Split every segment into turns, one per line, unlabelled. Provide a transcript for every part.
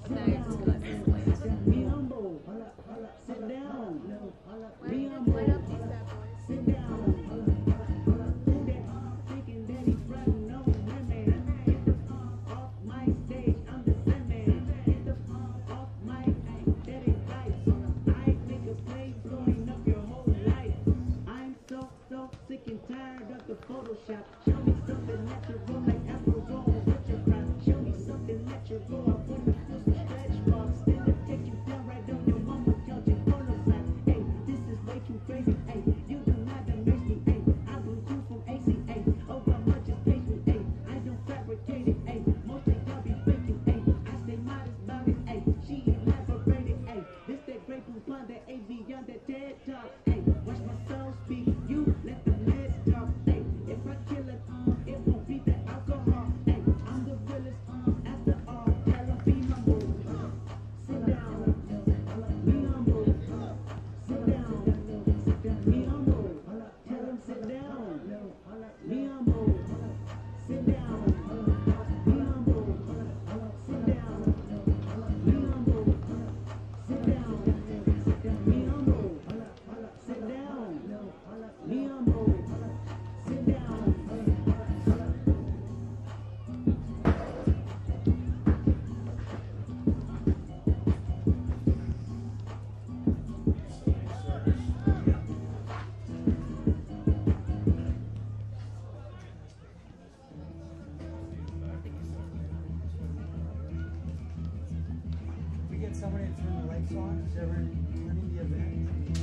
No, you're just gonna explain.
Be humble. Sit down. Be humble.
Light up these bad boys.
Sit down. Thinking that he's running no women. Get the off my stage. I'm the same man. Get the off my that is life. I make a play blowing up your whole life. I'm so sick and tired of the Photoshop. Show me something natural like Afro with your pride. Show me something natural. I wanna feel some stretch marks. Then I take you down right on your mama couch and polo side. Hey, this is way too crazy. Hey, you do not amaze me. Hey, I blew you from ACA. Oh, how much is paid me? Hey, I don't fabricate it. Hey, most of y'all be faking. Hey, I stay modest about it. Hey, she elaborated. Hey, this that great poupon, that AV on that TED talk. Hey, watch my soul speak. You let the meds talk. Hey, if I kill it, it won't be the alcohol. Hey, I'm the realest after all. Tell her be humble. Sit down. Be humble. Sit down. Be humble. Tell him sit down. Be humble. Sit down. Be humble. Sit down. Be humble. Sit down. Be humble. Sit down. Be humble. Sit down.
We get somebody to turn the lights on, is ever running the event.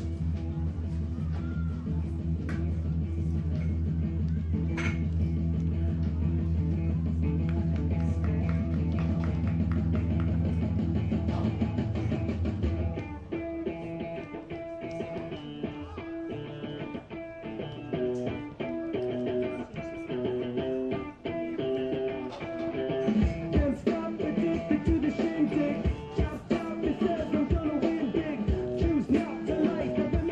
Can't stop addicted to the shindig. Chopped out the says I'm gonna win big. Choose not to like, but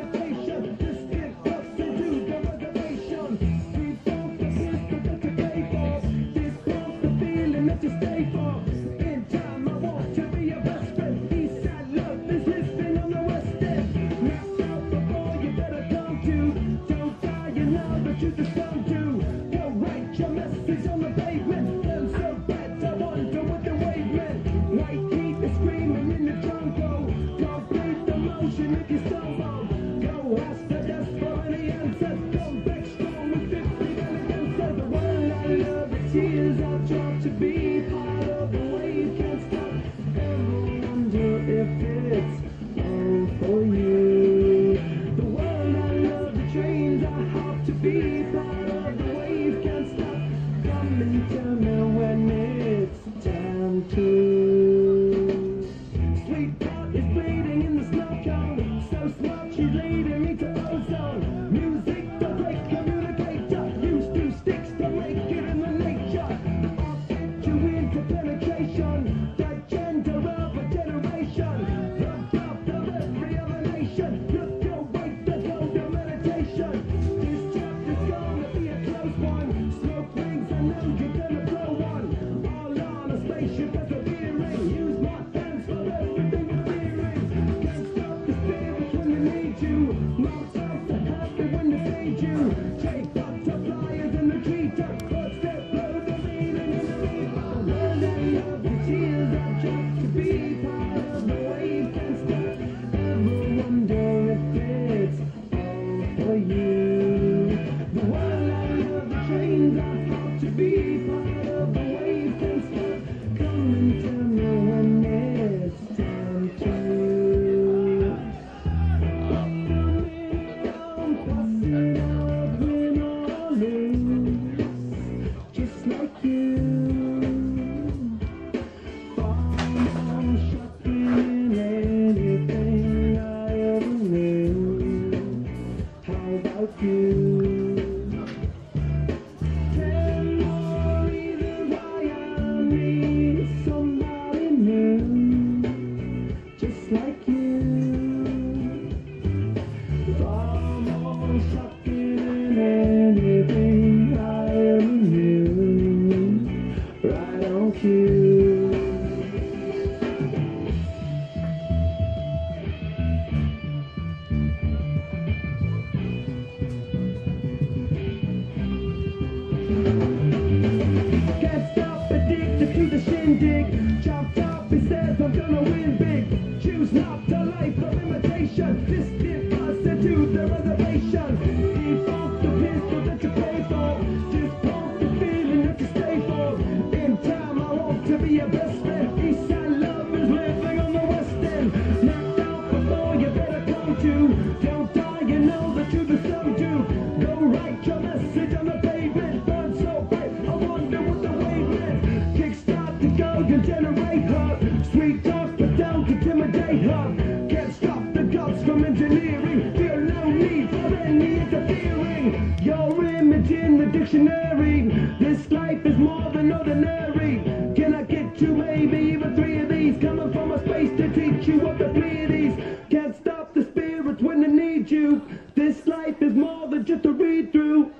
Chop chop, he says I'm gonna win big. Choose not the life of imitation. Distant us into the reservation. Keep off the pistol that you pay for. Just pump the feeling that you stay for. In time I want to be your best friend. Eastside love is living on the west end. Knocked out before you better come to. Don't die, you know the truth is some do. Go write your message on the pavement. Burn so bright, I wonder what the wave meant. Kickstart the go, you generate her. Sweet talk, but don't intimidate her. Can't stop the guts from engineering. Feel no need for any interfering. Your image in the dictionary. This life is more than ordinary. Can I get you maybe even 3 of these? Coming from a space to teach you what the Pleiades. Can't stop the spirits when they need you. This life is more than just a read through.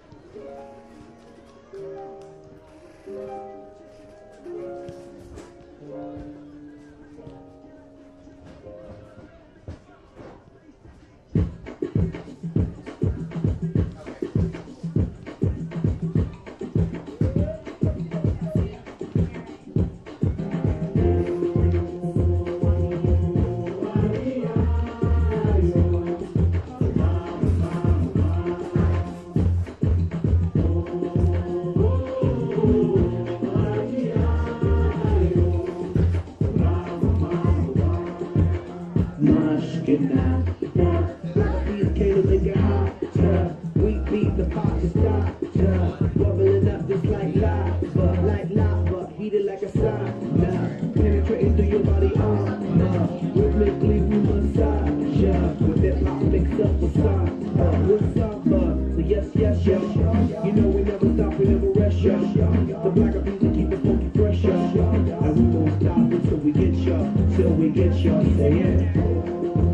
We beat the fire starter, bubbling up just like lava, heated like a sauna, penetrating through your body armor, rhythmically we massage ya, with that pop mixed up with samba, so yes, you know we never stop, we never rest ya, the black of music keep it funky fresh ya, and we won't stop until we get ya, say yeah.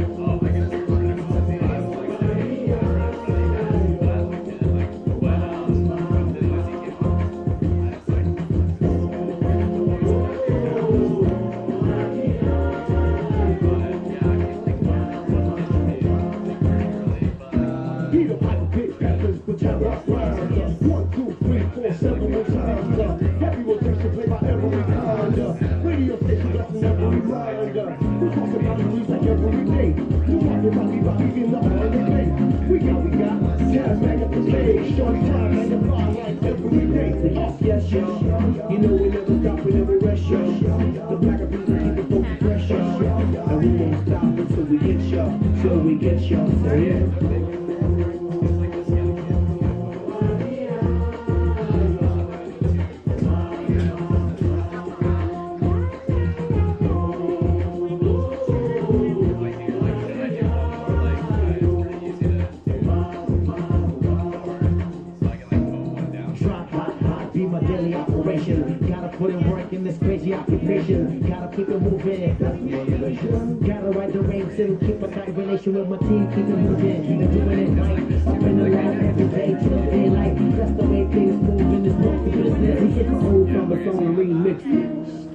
Yes, you know we never stop, we never rest, the black of music keep it funky fresh, and we won't stop until we get ya, so yeah. Gotta put in work in this crazy occupation. Gotta keep it moving. That's the motivation. Gotta ride the ranks and keep a tight relation with my team. Keep it moving and doing it right. Upping the line every day till daylight. That's the way things move in this monkey business. We get the whole from a song and remix.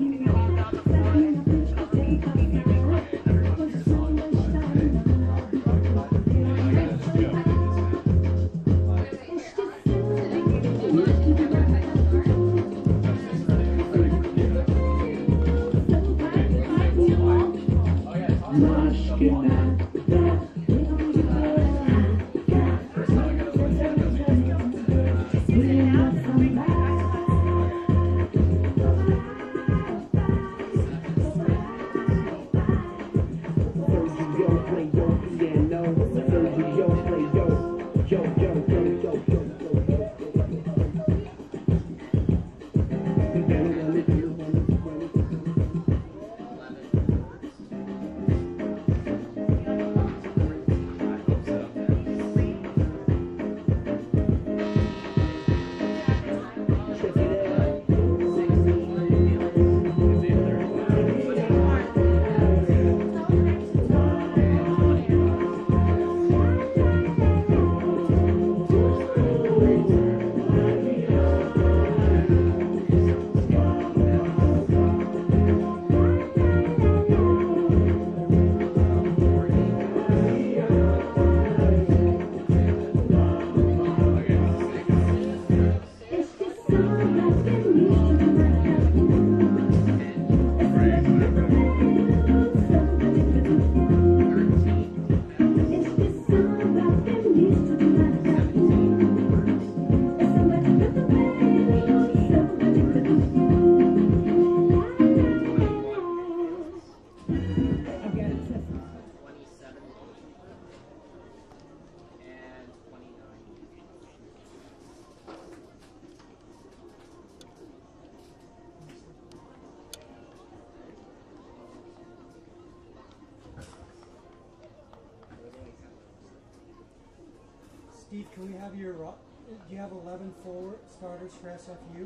Steve, can we have your, do you have 11 forward starters for SFU?
I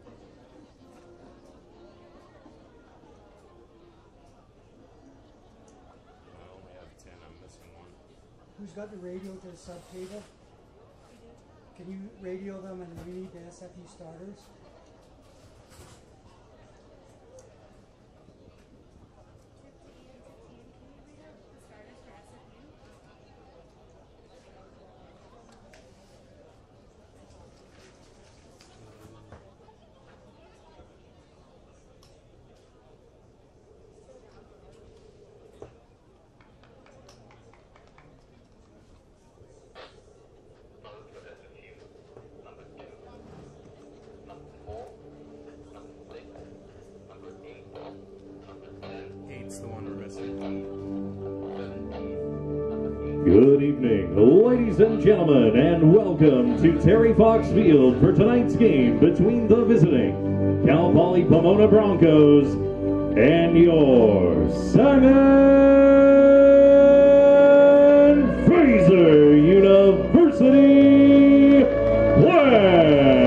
only have 10. I'm missing one.
Who's got the radio to the sub table? Can you radio them and we need the SFU starters?
Eight's the one we're missing.
Good evening, ladies and gentlemen, and welcome to Terry Fox Field for tonight's game between the visiting Cal Poly Pomona Broncos and your Simon Fraser University Plan.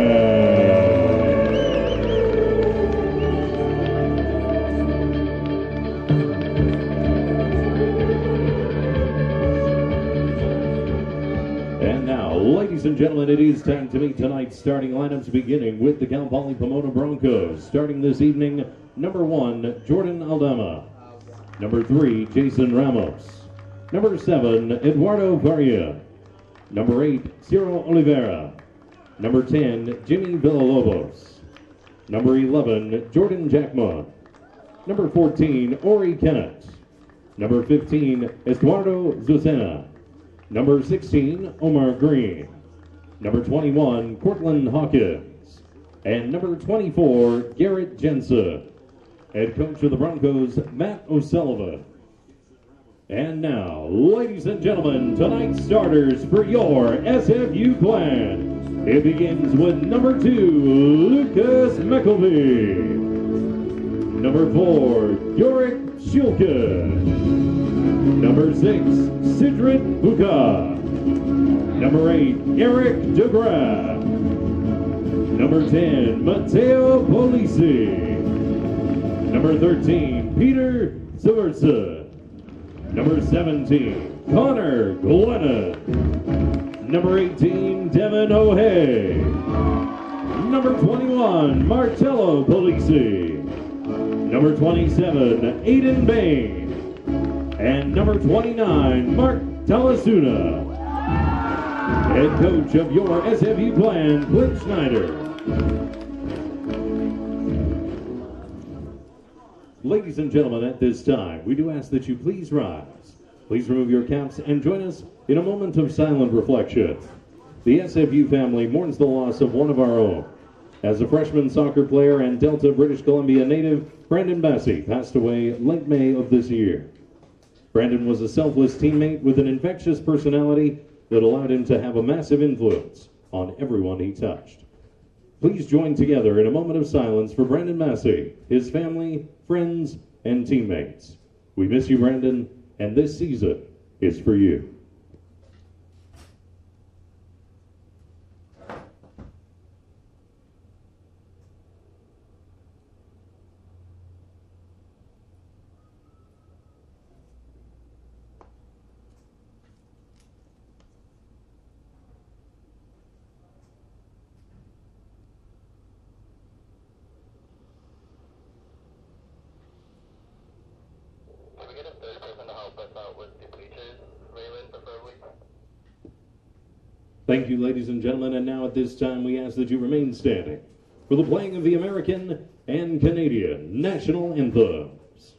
And now, ladies and gentlemen, it is time to meet tonight's starting lineups, beginning with the Cal Poly Pomona Broncos. Starting this evening, number 1, Jordan Aldama. Number 3, Jason Ramos. Number 7, Eduardo Varia. Number 8, Ciro Oliveira. Number 10, Jimmy Villalobos. Number 11, Jordan Jackman. Number 14, Ori Kennett. Number 15, Eduardo Zucena. Number 16, Omar Green. Number 21, Cortland Hawkins. And number 24, Garrett Jensen. Head coach of the Broncos, Matt O'Sullivan. And now, ladies and gentlemen, tonight's starters for your SFU clan. It begins with number 2, Lucas McElvey. Number 4, Yorick Shilke. Number 6, Sidrit Buka. Number 8, Eric DeGraff. Number 10, Mateo Polisi. Number 13, Peter Severson. Number 17, Connor Glennon. Number 18, Devin O'Hay. Number 21, Martello Polisi. Number 27, Aiden Bain. And number 29, Mark Talasuna. Head coach of your SFU clan, Clint Schneider. Ladies and gentlemen, at this time, we do ask that you please rise. Please remove your caps and join us in a moment of silent reflection. The SFU family mourns the loss of one of our own. As a freshman soccer player and Delta, British Columbia native, Brandon Massey passed away late May of this year. Brandon was a selfless teammate with an infectious personality that allowed him to have a massive influence on everyone he touched. Please join together in a moment of silence for Brandon Massey, his family, friends, and teammates. We miss you, Brandon, and this season is for you. Thank you, ladies and gentlemen, and now at this time we ask that you remain standing for the playing of the American and Canadian national anthems.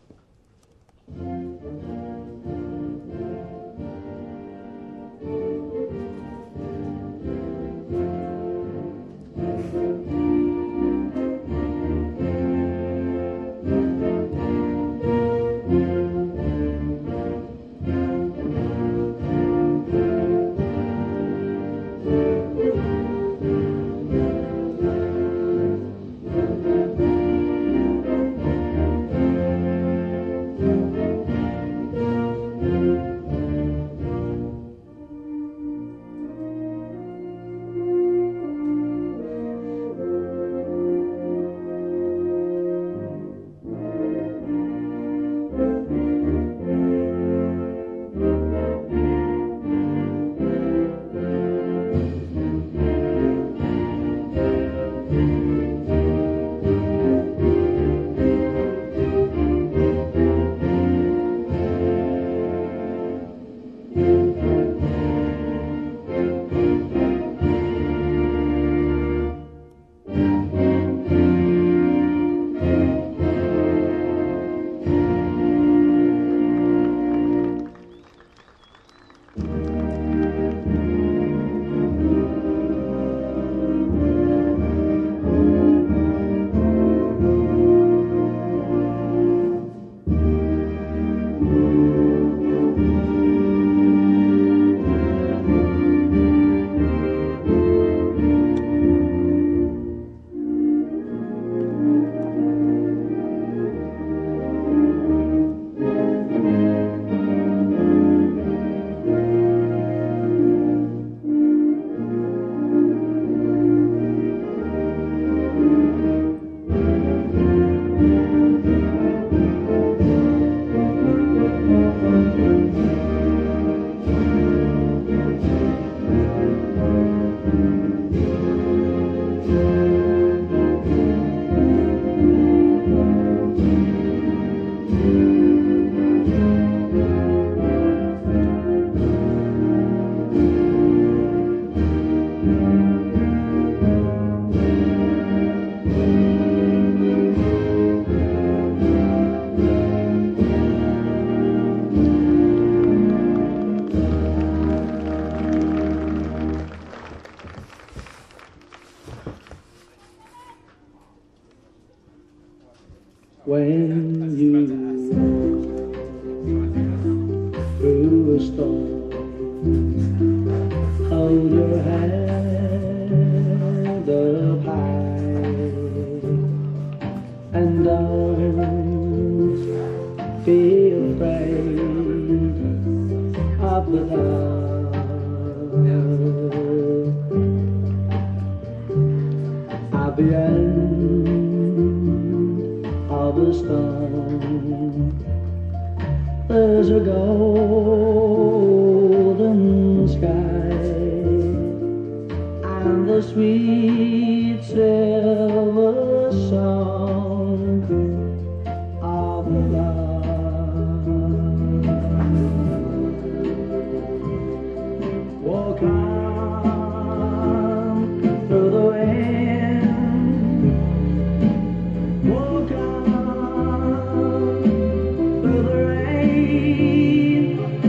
through a storm. Hold your head up high and don't be afraid of the dark. At the end of the storm, there's a golden sky and the sweet silver song of love. Walk on through the wind, walk on through the rain,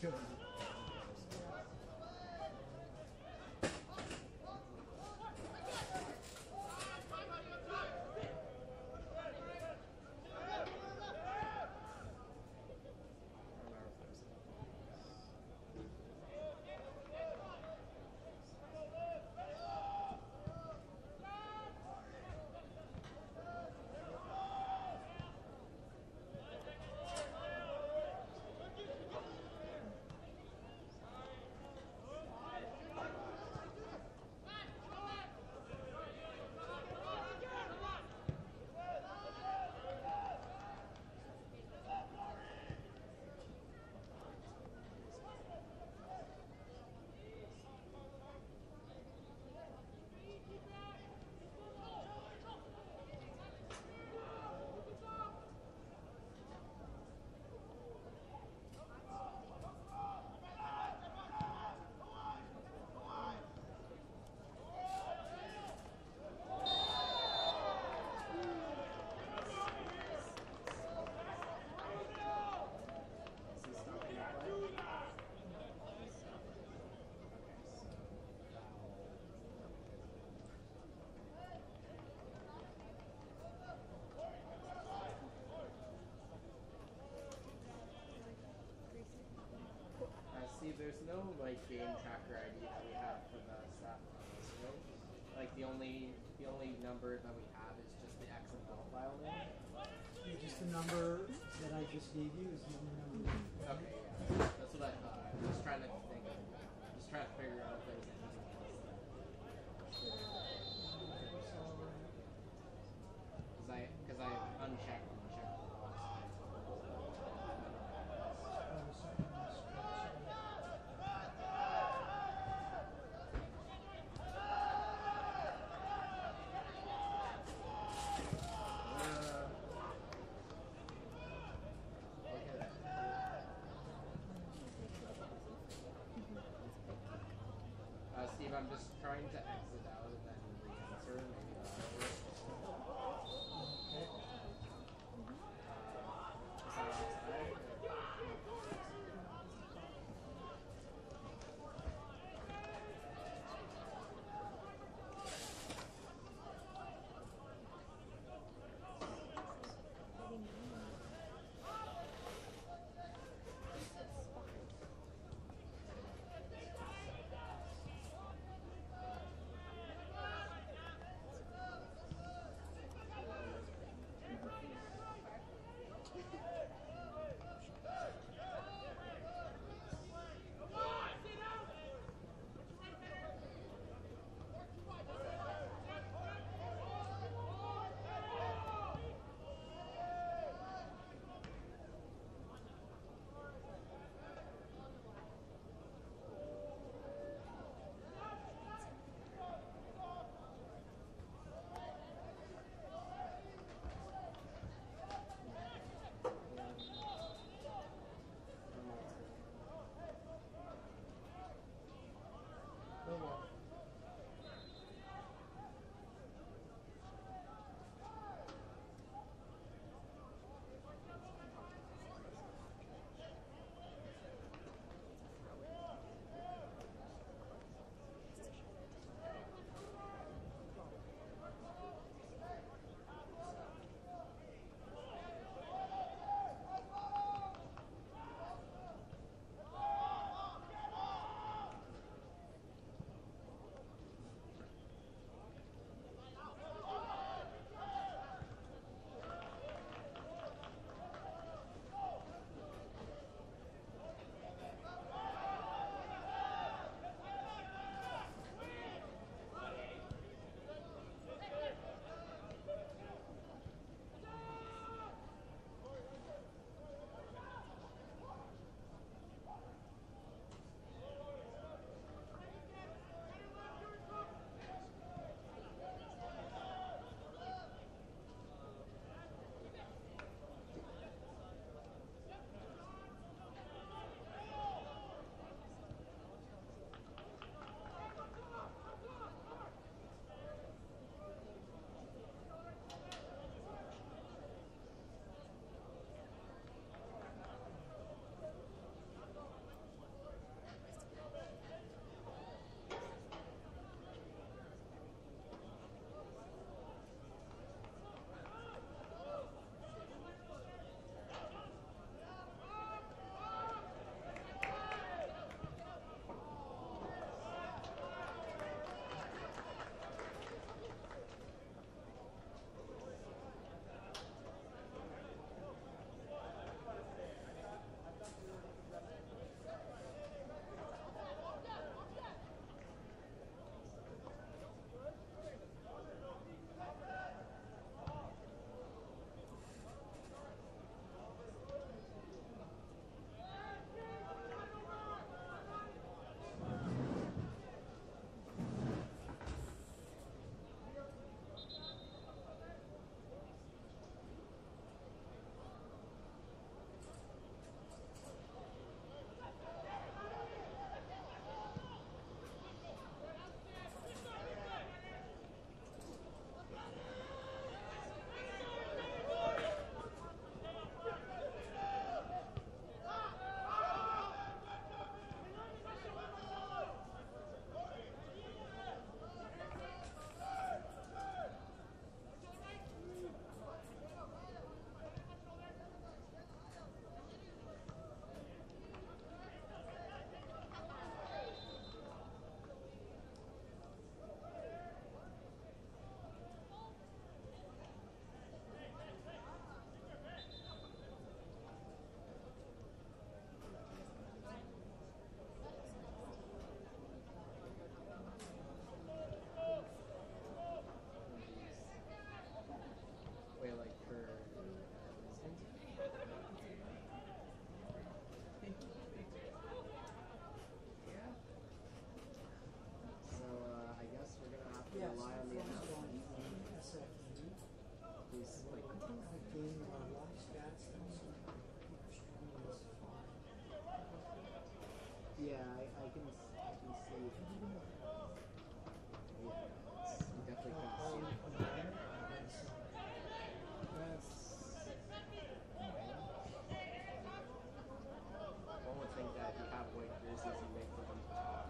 too.
Steve, there's no like game tracker ID that we have for the staff office, right? Like the only number that we have is just the XML file name.
Yeah, just the number that I just gave you is the only number.
Okay, yeah, that's what I thought. I'm just trying to think, just trying to figure out if there's anything else. Because I unchecked the box. Steve, I'm just trying to exit out and then re-enter. Maybe that'll work. Is that outside? can see. Yeah, you definitely can see. One would think that if you have white jerseys, you make them top.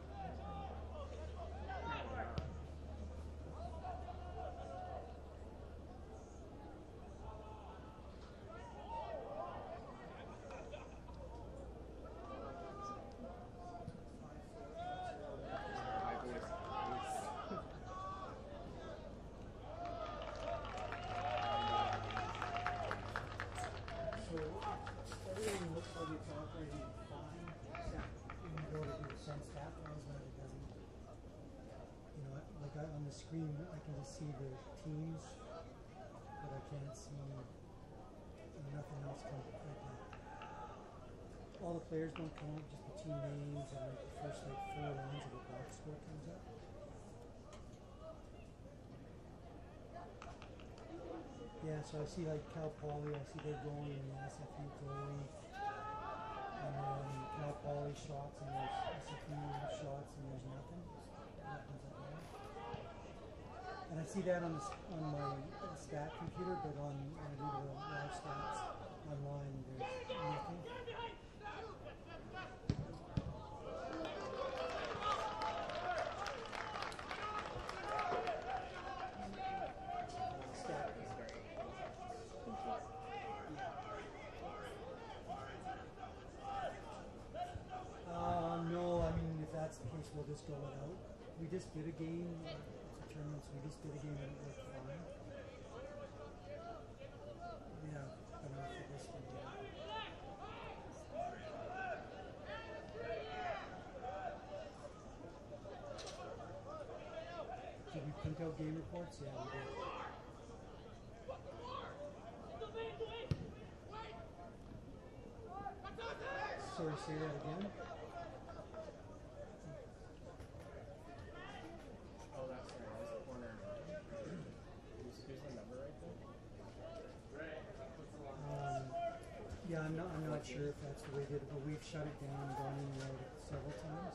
So everything looks like it's operating fine, except when you go to do the sense tap files, that it doesn't. You know, like on the screen, I can just see the teams, but I can't see nothing else comes like that. All the players don't come up, just the team names and like the first like 4 lines of the box score comes up. Yeah, so I see like Cal Poly, I see they're going in the SFU goalie, and then Cal Poly shots, and there's SFU shots, and there's nothing. Nothing's up there. And I see that on my stat computer, but when I do the live stats online, there's nothing. No, I mean, if that's the case, we'll just go without. We just did a game, it's a tournament, so we just did a game and it worked fine. Yeah, but not for this one. Did we print out game reports? Yeah, we did. Sorry, say that again.
Oh, that's right. That was the corner. Who's the number right there?
Yeah, I'm not sure if that's the way they did it, but we've shut it down and gone in and out several times.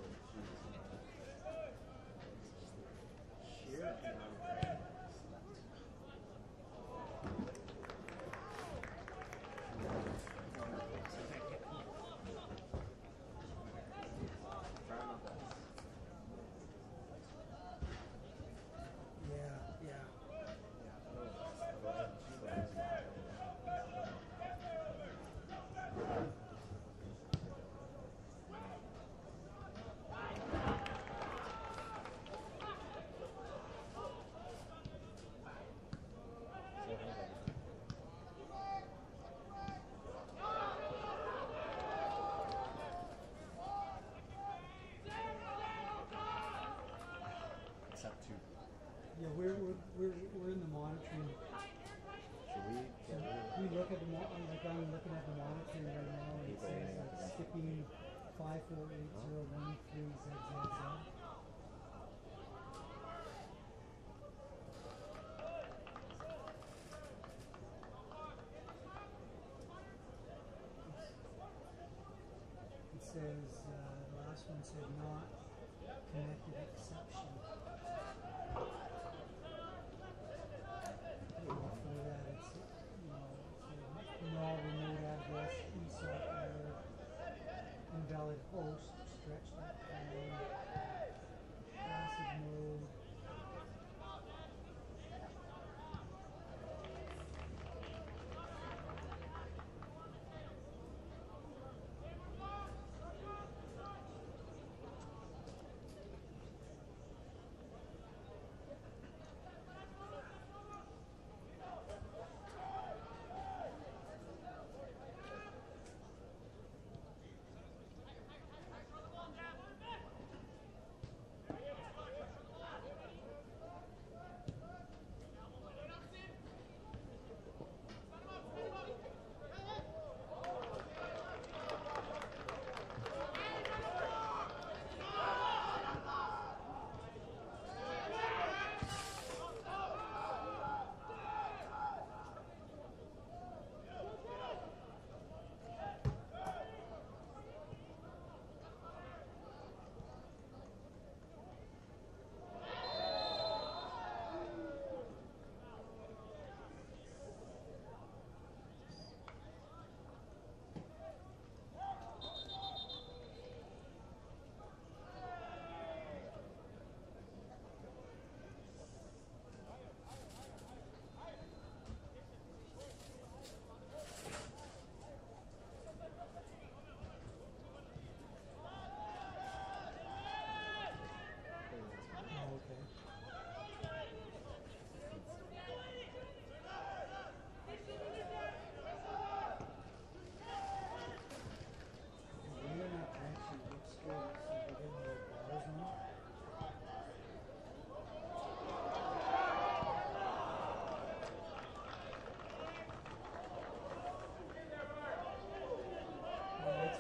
Yeah, we're in the monitoring. We look at the like I'm looking at the monitoring right now, and it says like skipping 548013ZZZ. It says the last one said not connected exception. Before that, it's no remote address, ESOP error, invalid host, stretch.com, passive mode.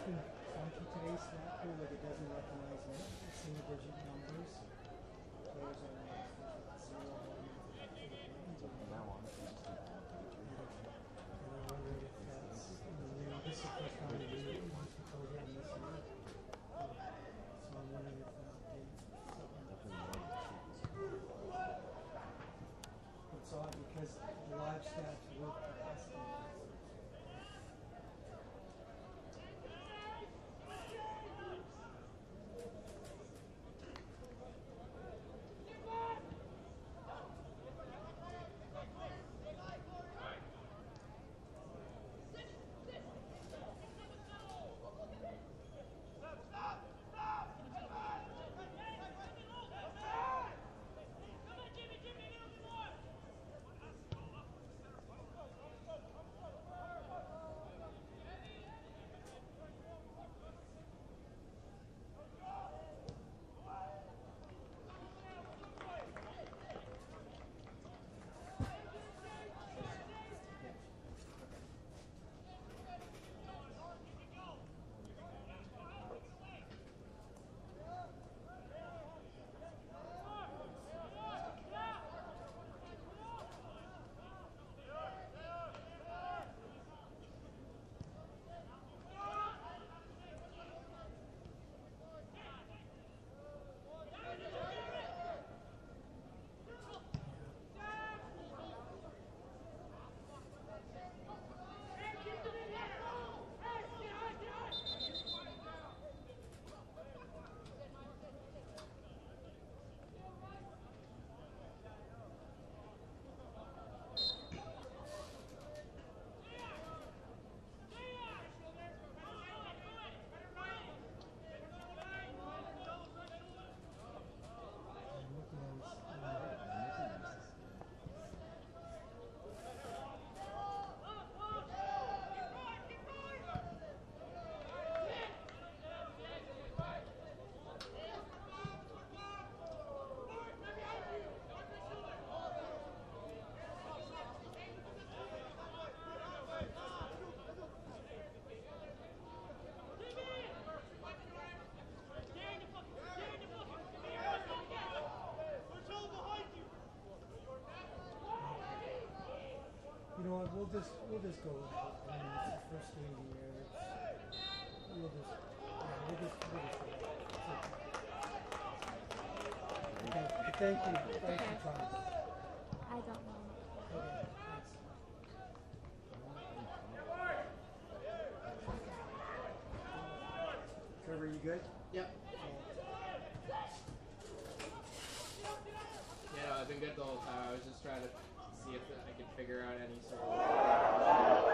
acting funky today, stat pool, like it doesn't recognize single digit numbers. Players are like 0, 1,
Now on, it's just
and I wondered if that's, this is the first time we used the program this year. So I'm wondering if that update. It's odd because the live stats work for testing. You know what? We'll just go with it. I mean, it's the first game of the year. We'll just go. Okay. Thank you. Thanks for trying.
I don't know.
Okay. Thanks. Trevor, you good?
Yep. Yeah, no, I've been good the whole time. I was just trying to see if I could figure out any sort of.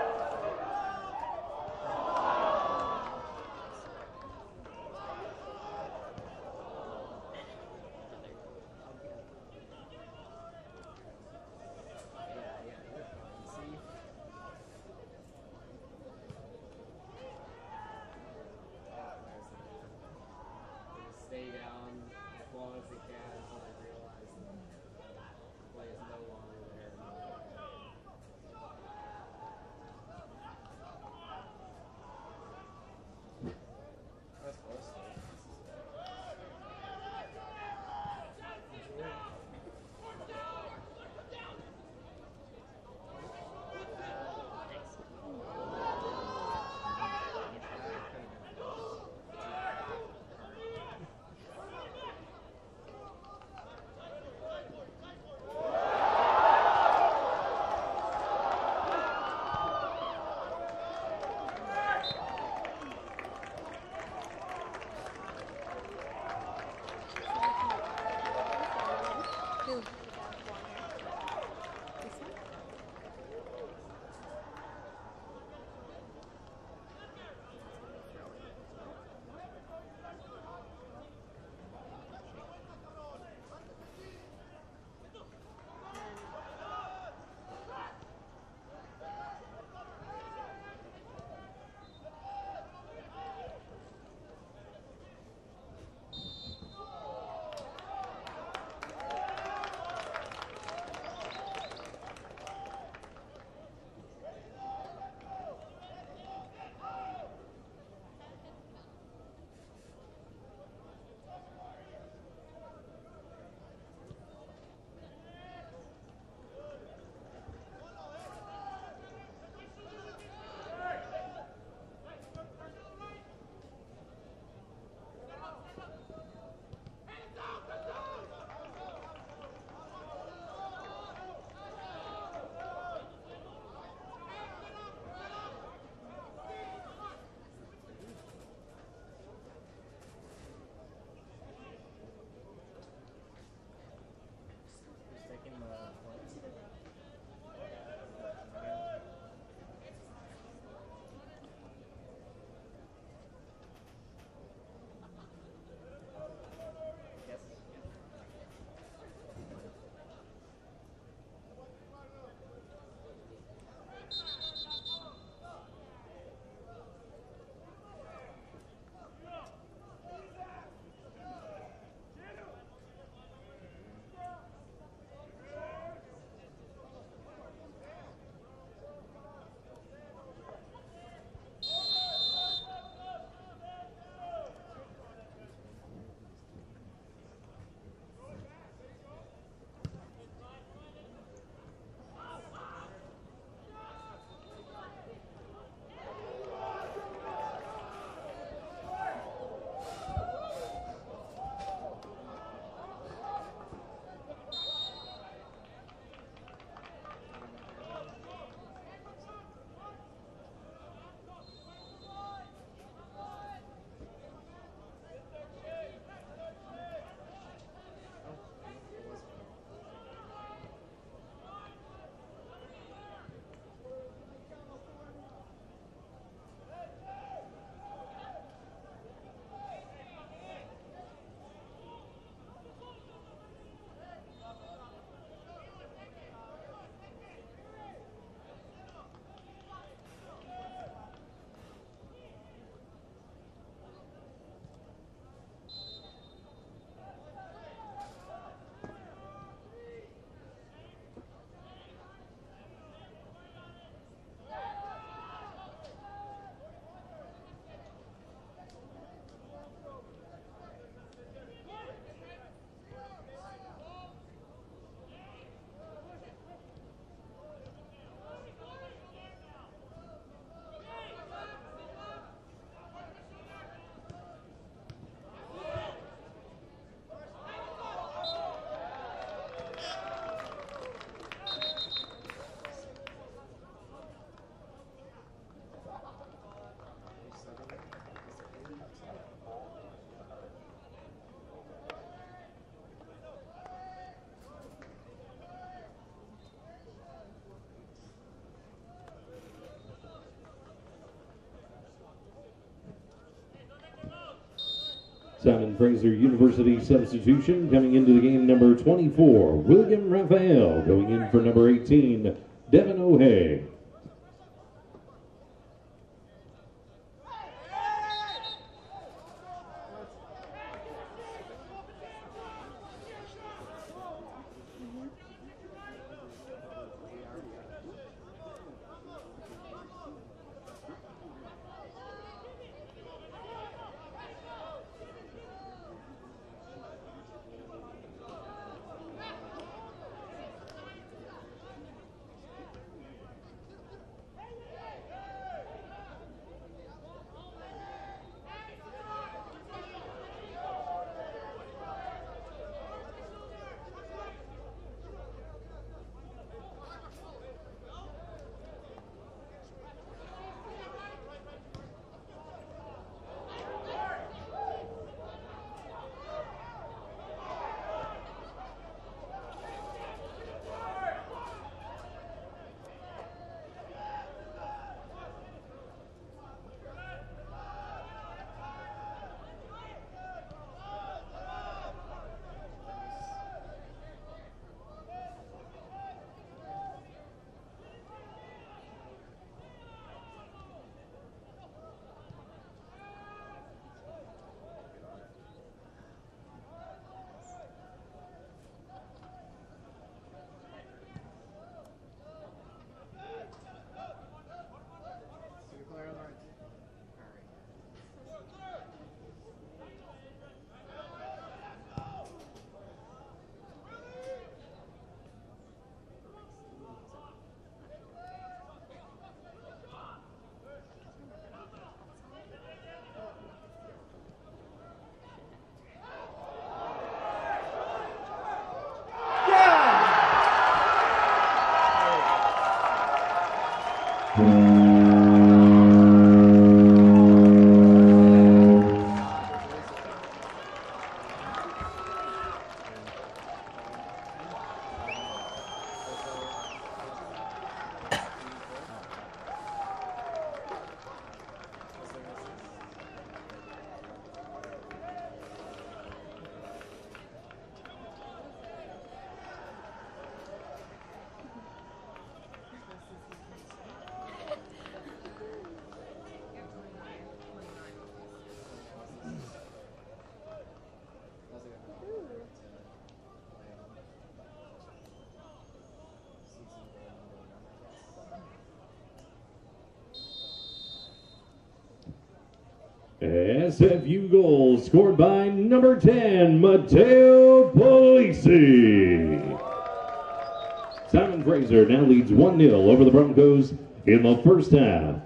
Stay down as long as they can until they realize that the play is no longer there.
Simon Fraser University substitution coming into the game, number 24, William Raphael, going in for number 18, Devin O'Hay. SFU goal scored by number 10, Mateo Polisi. Simon Fraser now leads 1-0 over the Broncos in the first half.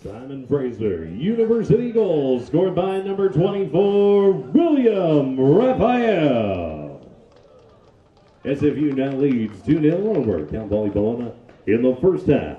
Simon Fraser, University Eagles, scored by number 24, William Raphael. SFU now leads 2-0 over Cal Poly Pomona in the first half.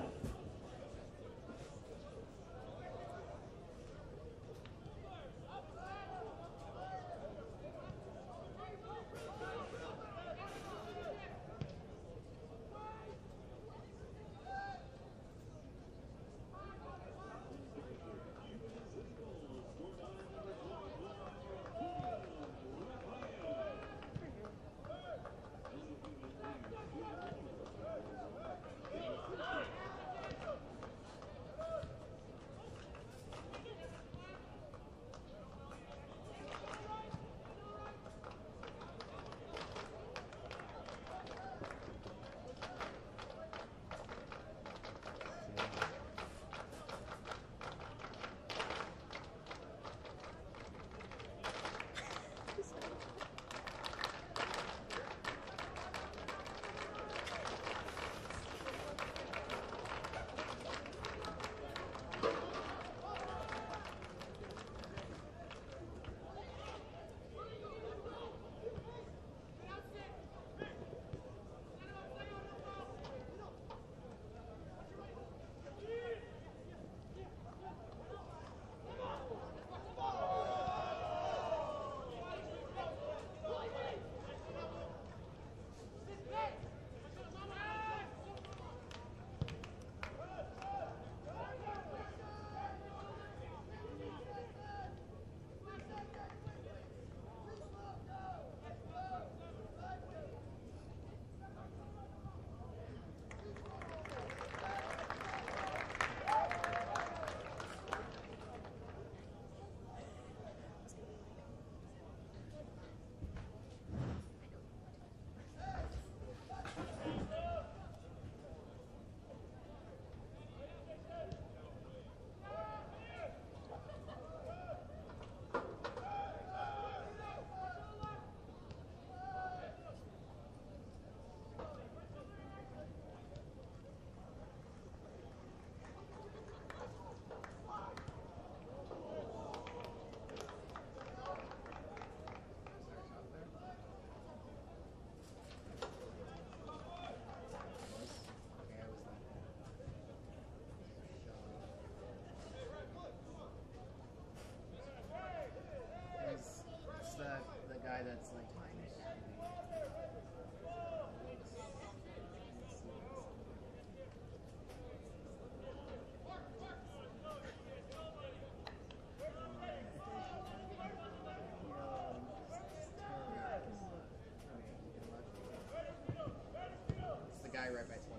That's like it's the guy right by 20.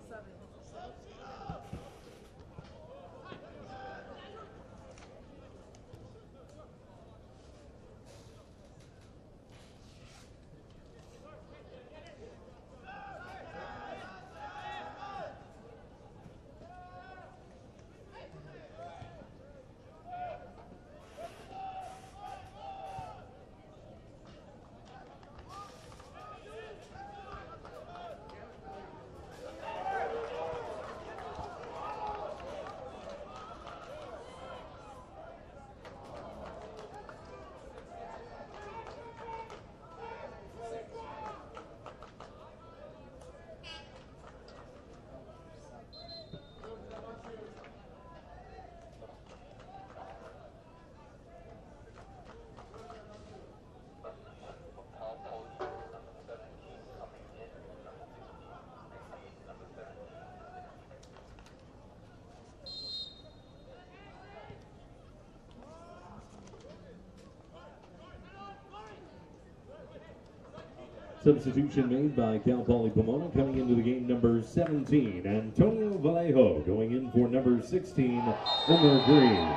Substitution made by Cal Poly Pomona, coming into the game number 17, Antonio Vallejo, going in for number 16, Omar Green.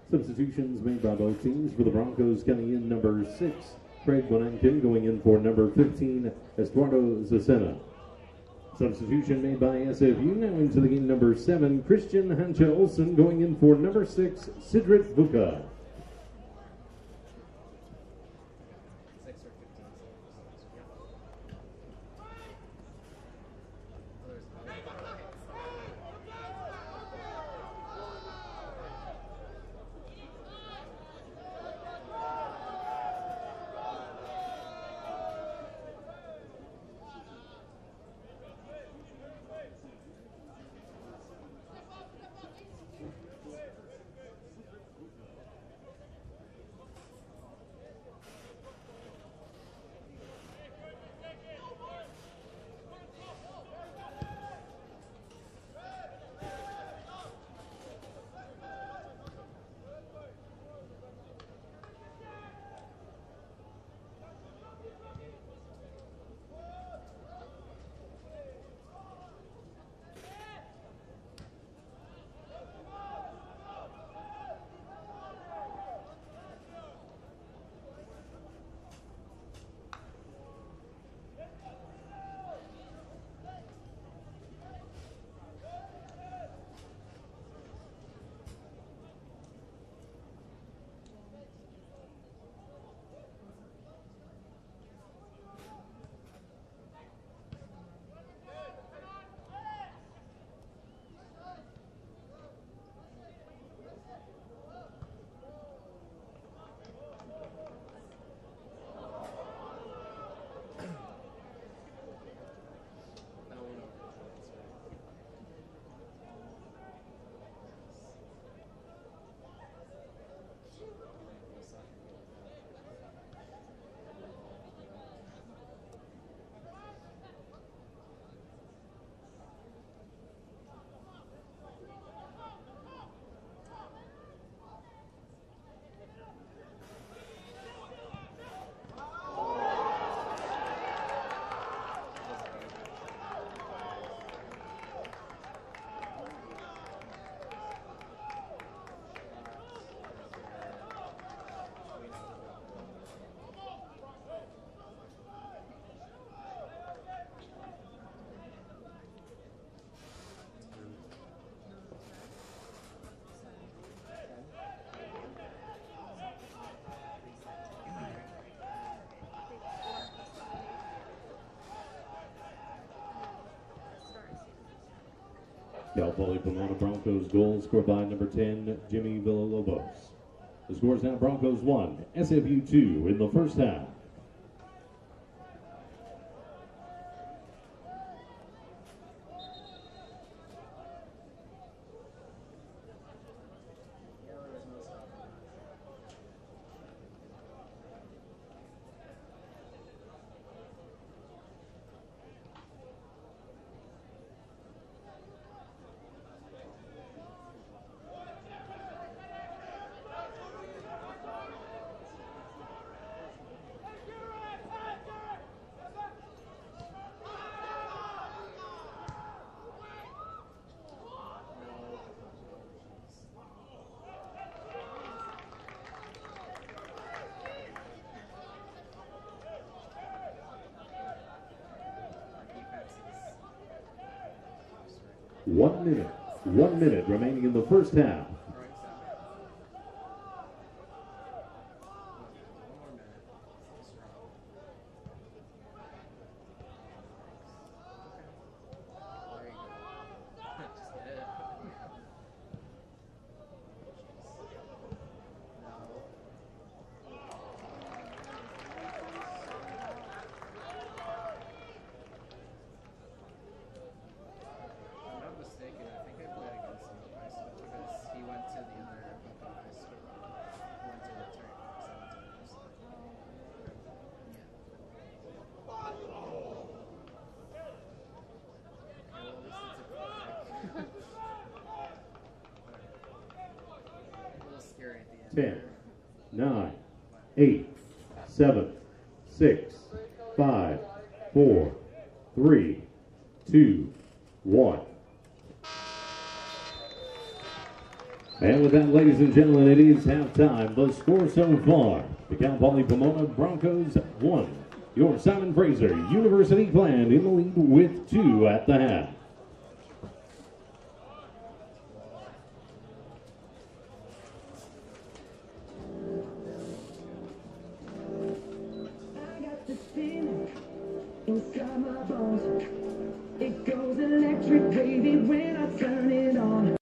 Substitutions made by both teams. For the Broncos, coming in number 6, Craig Bonankin, going in for number 15, Estuardo Zacena. Substitution made by SFU. Now into the game, number 7, Christian Hancha Olsen, going in for number 6, Sidrit Buka.
6 or 15.
Cal Poly Pomona Broncos goal scored by number 10, Jimmy Villalobos. The score is now Broncos 1, SFU 2 in the first half. One minute remaining in the first half.
Scary at the end.
10, 9, 8, 7, 6, 5, 4, 3, 2, 1. And with that, ladies and gentlemen, it is halftime. The score so far, the Cal Poly Pomona Broncos 1. Your Simon Fraser University Clan in the lead with 2 at the half.
I got this feeling inside my bones. It goes electric wavy when I turn it on.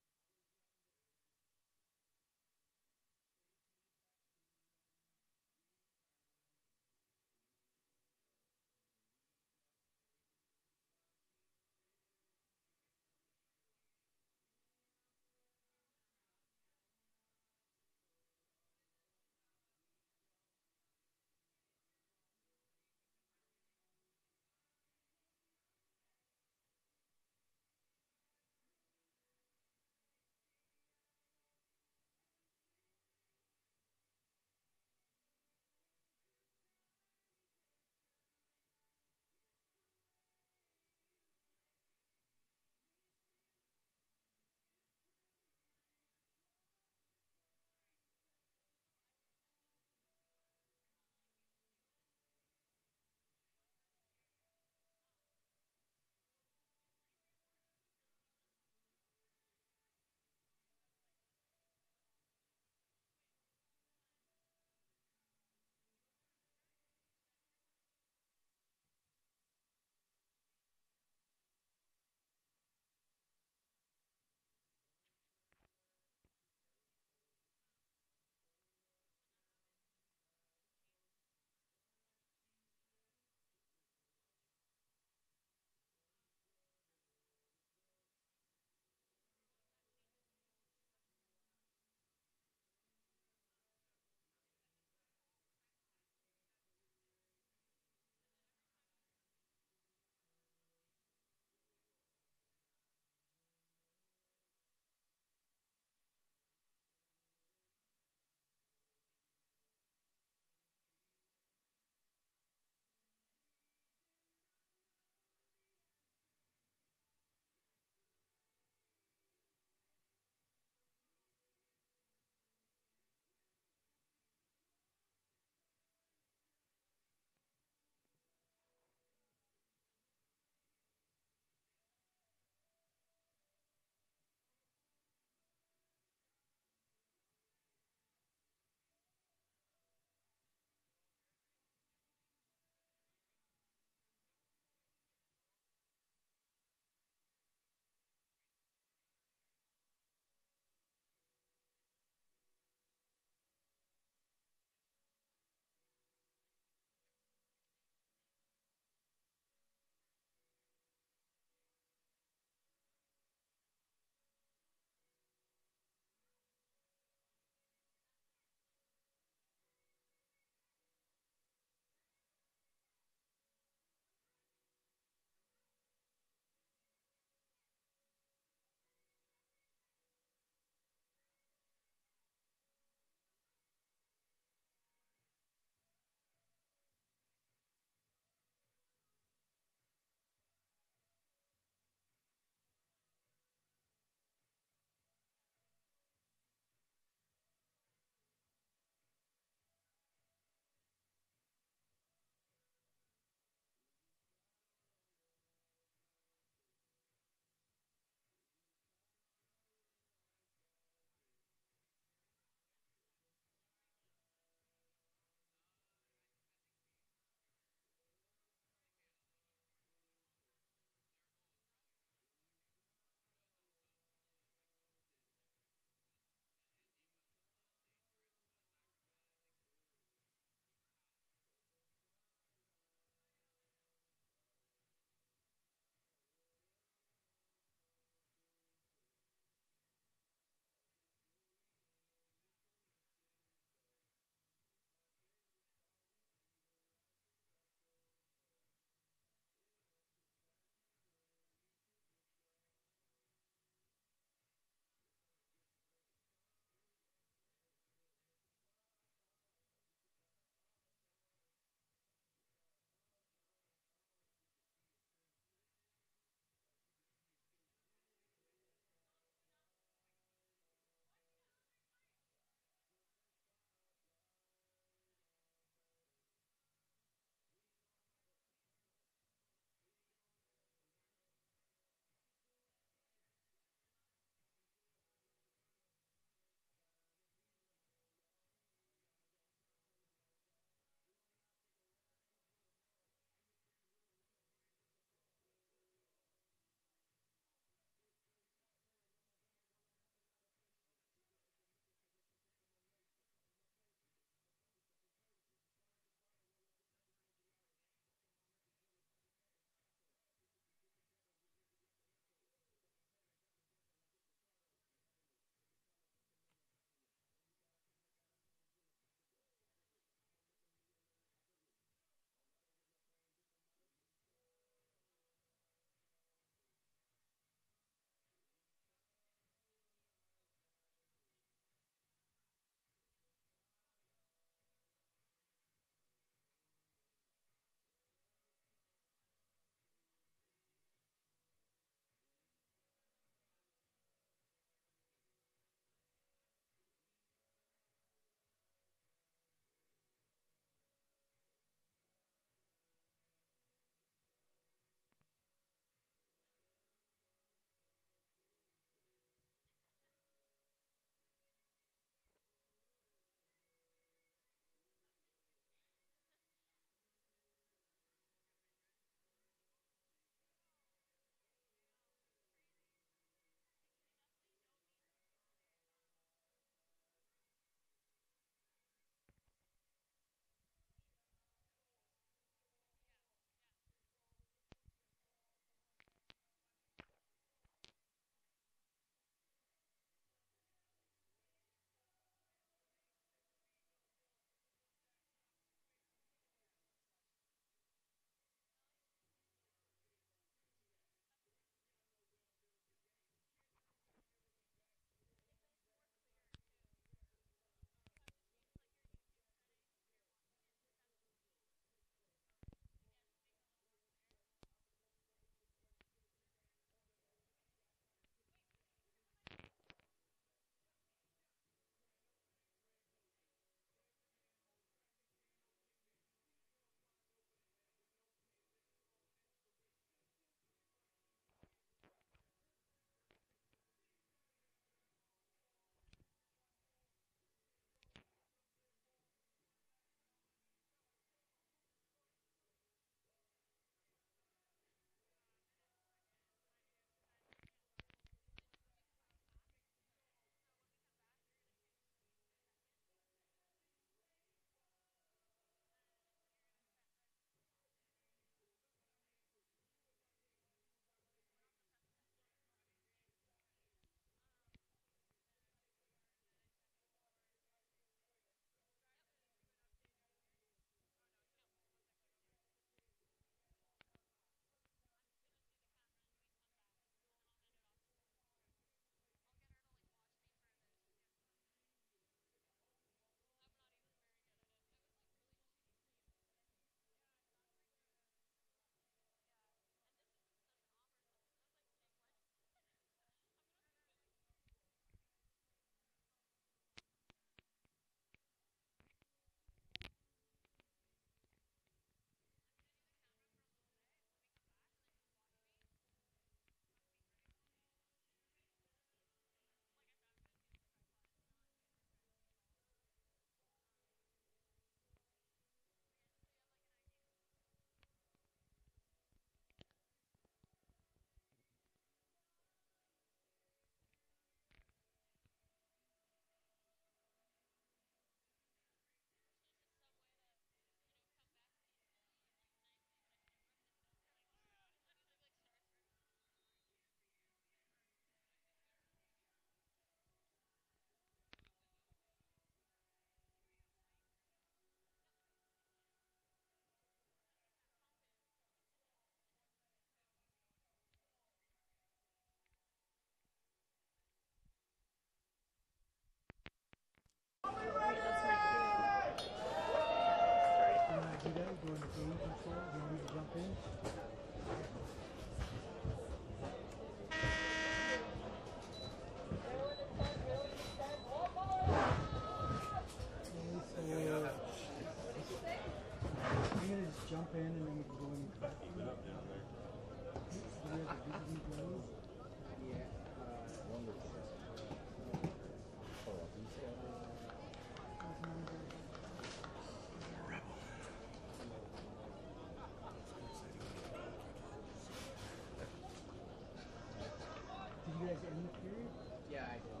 Did you guys end the period?
Yeah, I did.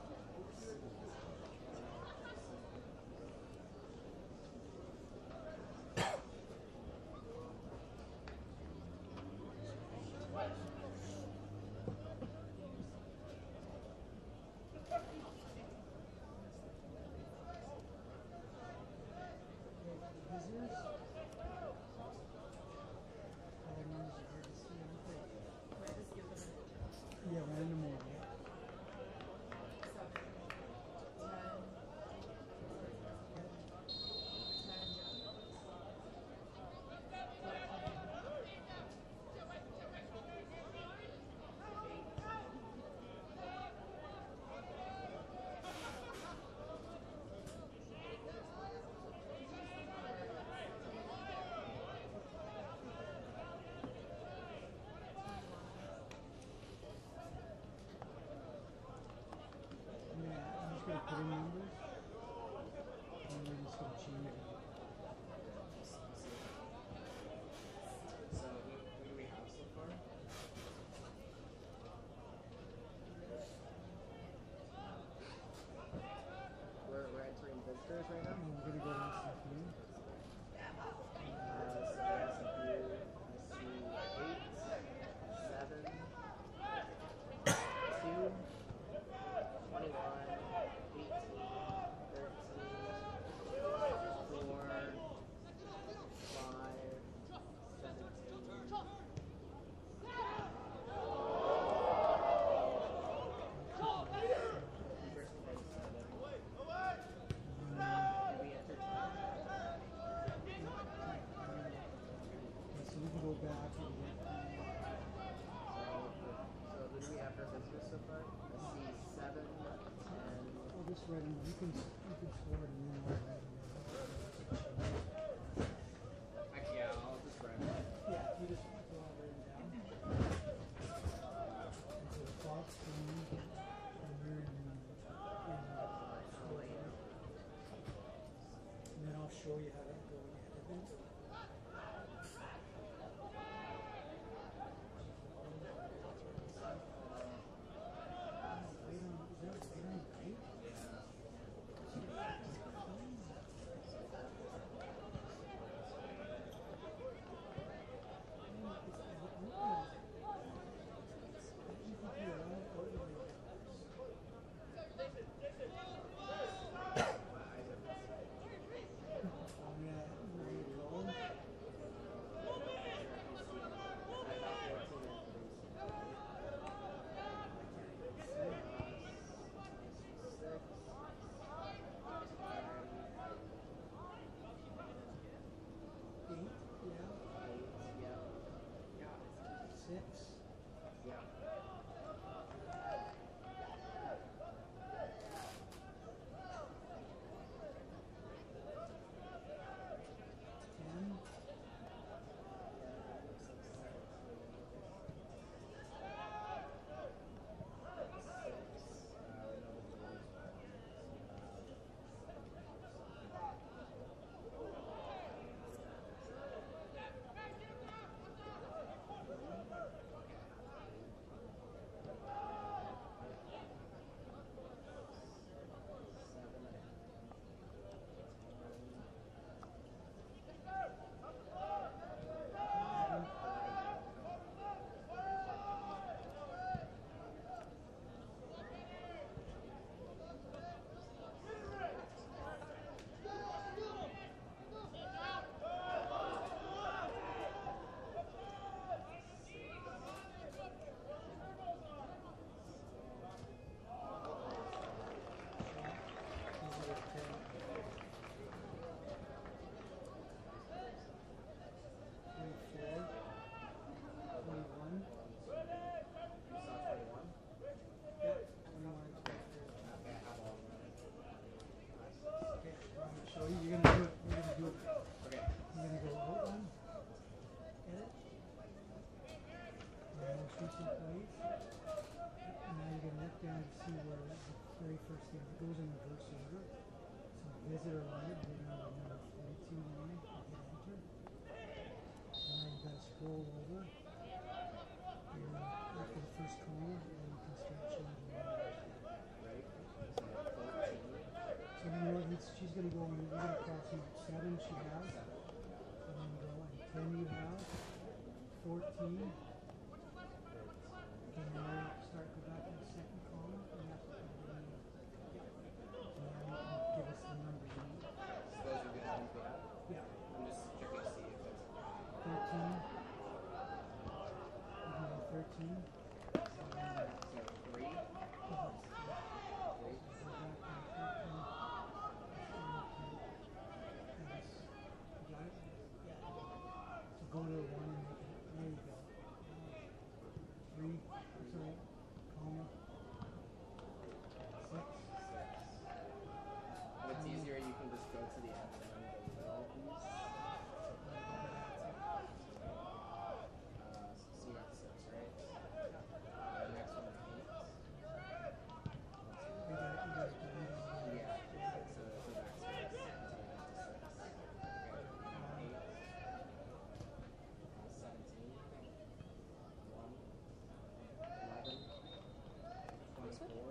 Visitors? All numbers are hard to see, aren't they? Yeah, random order. Yeah, I'm just going to put in numbers. And we're just going to change it.
So who do we have so far? We're entering visitors right now.
And we're going to go to SFU.
So SFU, I see 8, 7, 2, 21, 18, 13, 4, 5, 17. We entered
Okay, so we can go back and get
So who do we have for visitors so far? I see 7, 10.
I'll just write them. You can score it and then I'll write them down.
Actually, yeah, I'll just write it.
Yeah, you just go all written down. And so the clock's going, and you're in and then I'll show you how to go ahead of it. Right on, is that right on right? And now you're going to look down to see where the very first thing, it goes in reverse order. So visitor line, go down to number 42 line, and hit enter. And now you've got to scroll over. And after the first column, and you can start changing numbers. So then she's going to go and you're going to cross in 7 she has. And then go and 10 you have. 14. Okay, now start go back to the second column and that's what we're doing. And now you can give us the numbers you need.
So those are the ones we have?
Yeah.
I'm just checking to see if it's
13. You can go 13.
so 3.
Go back to 13. Yes. You got it? Yeah. So go to 1 and make it. There you go. 3. Sorry. Comma. 6.
If it's easier, you can just go to the end and then go to all these. So you got 6, right? The next one is 8.
You got it. Delete all that.
Yeah. So go back to 6. So you got to 6. Okay. 8. 17. 1. 11. 24.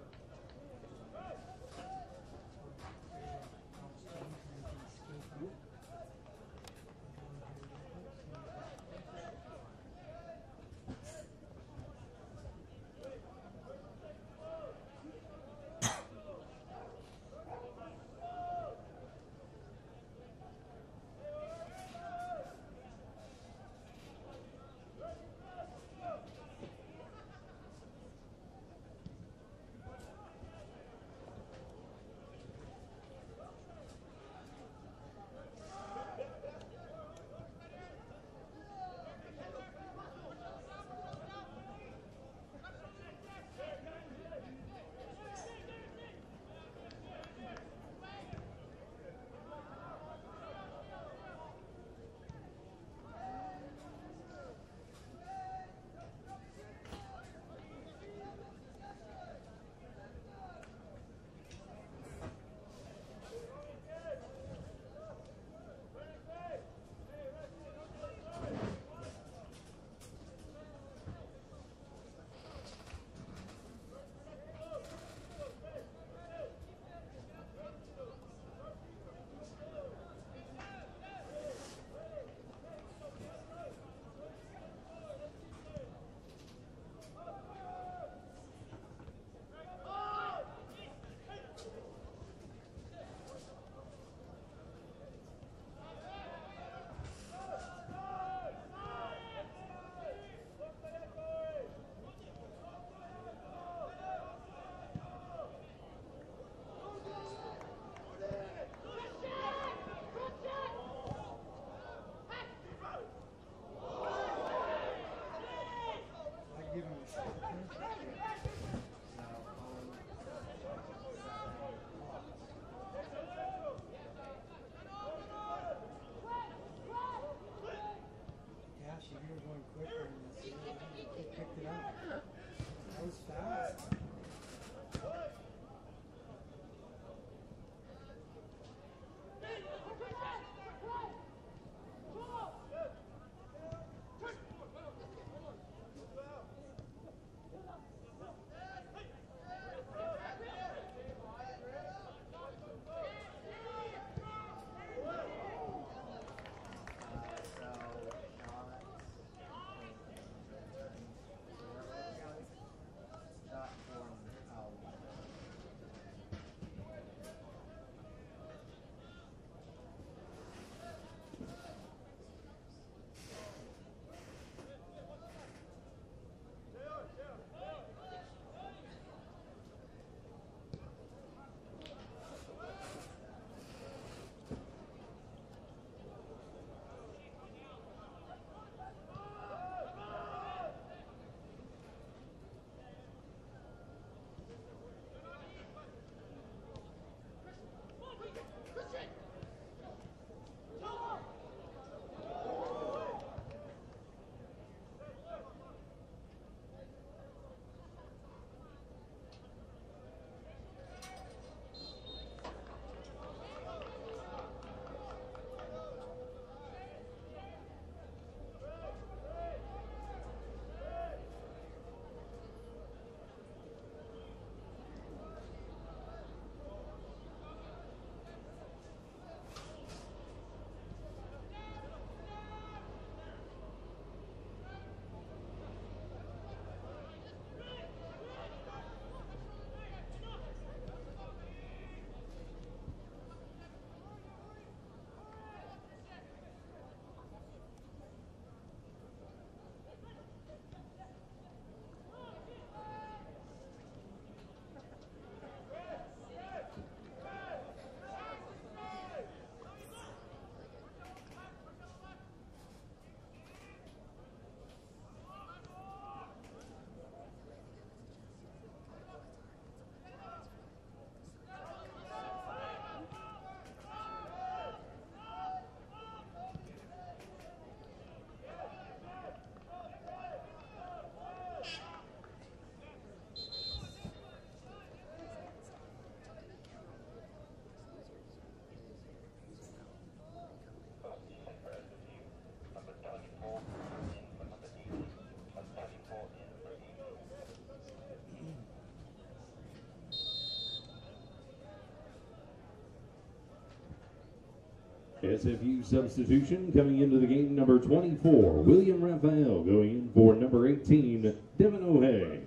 SFU substitution coming into the game, number 24, William Raphael, going in for number 18, Devin O'Hay.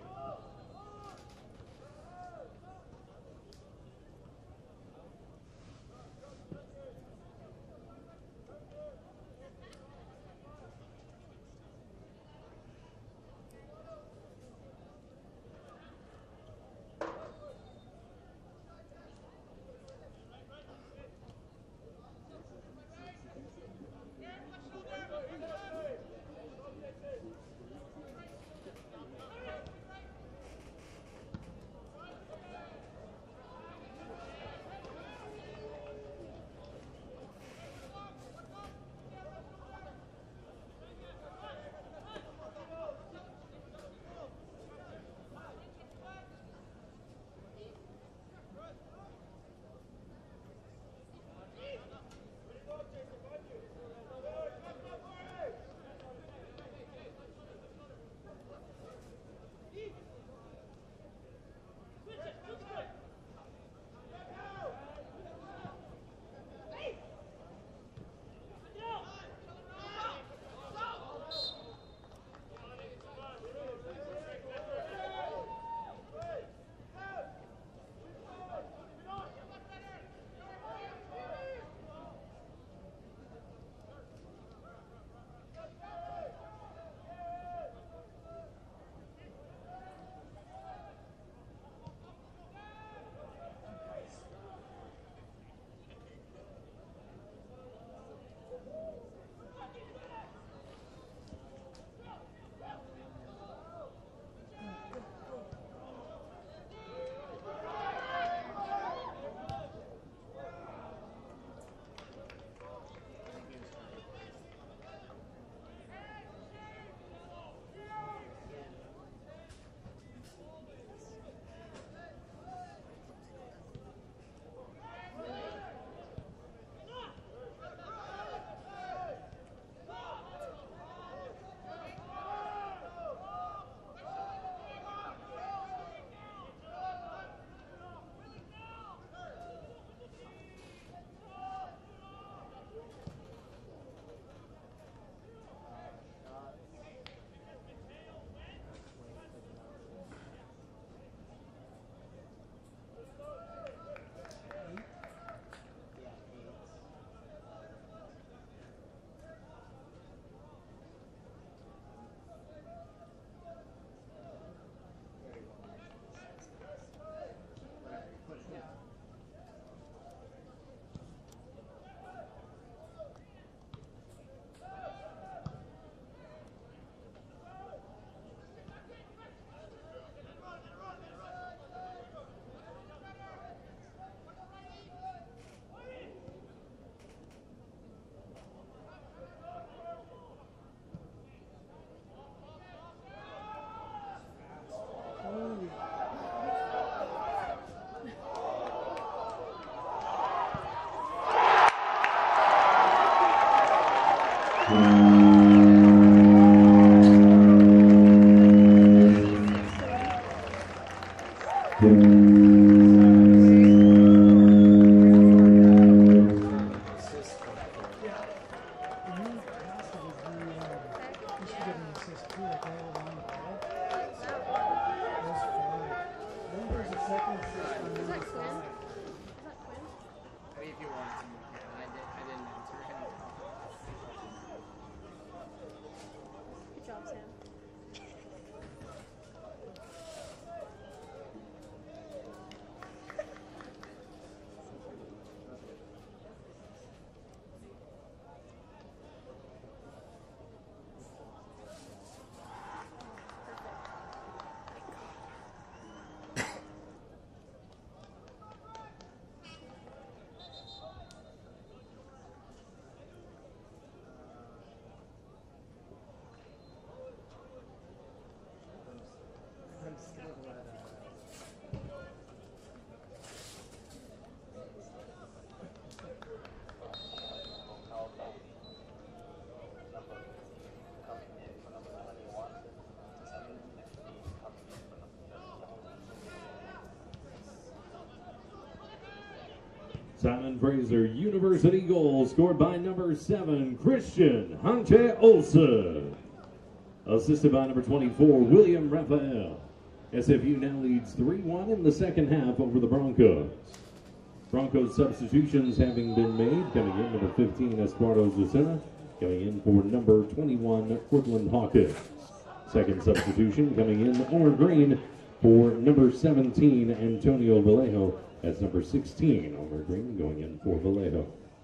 Simon Fraser University goal scored by number 7, Christian Hanche Olsen. Assisted by number 24, William Raphael. SFU now leads 3-1 in the second half over the Broncos. Broncos substitutions having been made. Coming in, number 15, Espardo Zucena. Coming in for number 21, Portland Hawkins. Second substitution coming in, Omer Green for number 17, Antonio Vallejo. That's number 16, Omer Green going in for Vallejo.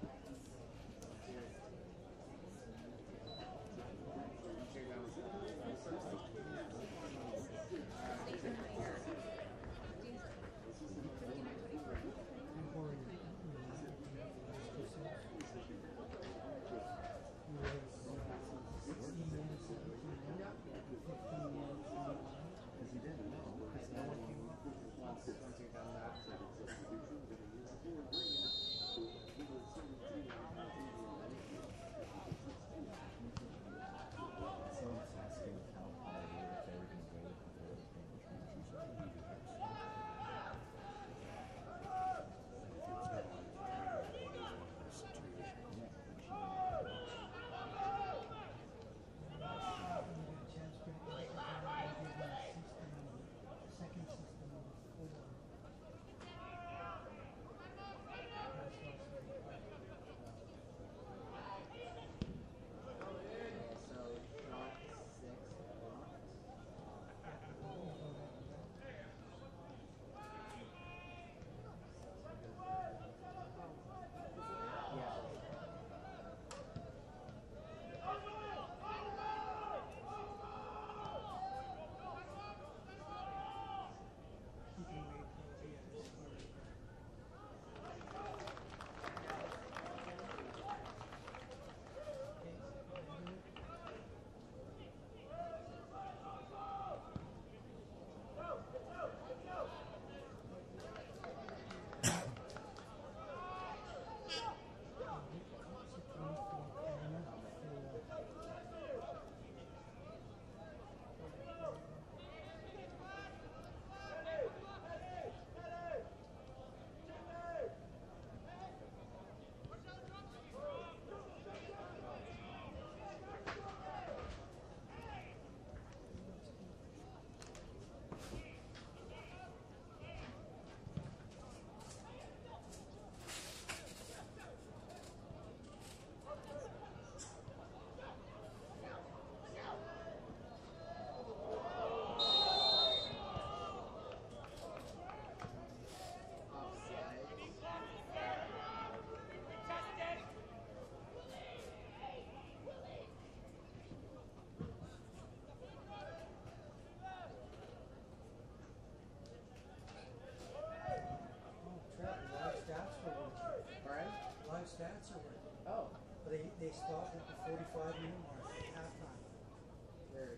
Stats are working.
Oh.
But they stopped at the 45-minute mark at halftime.
Weird.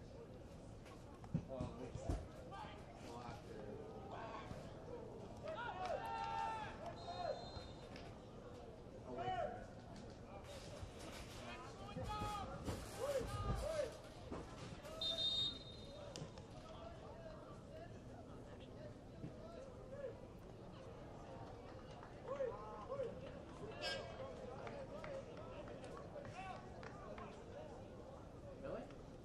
Well, we'll have to. I'll wait for it. Really?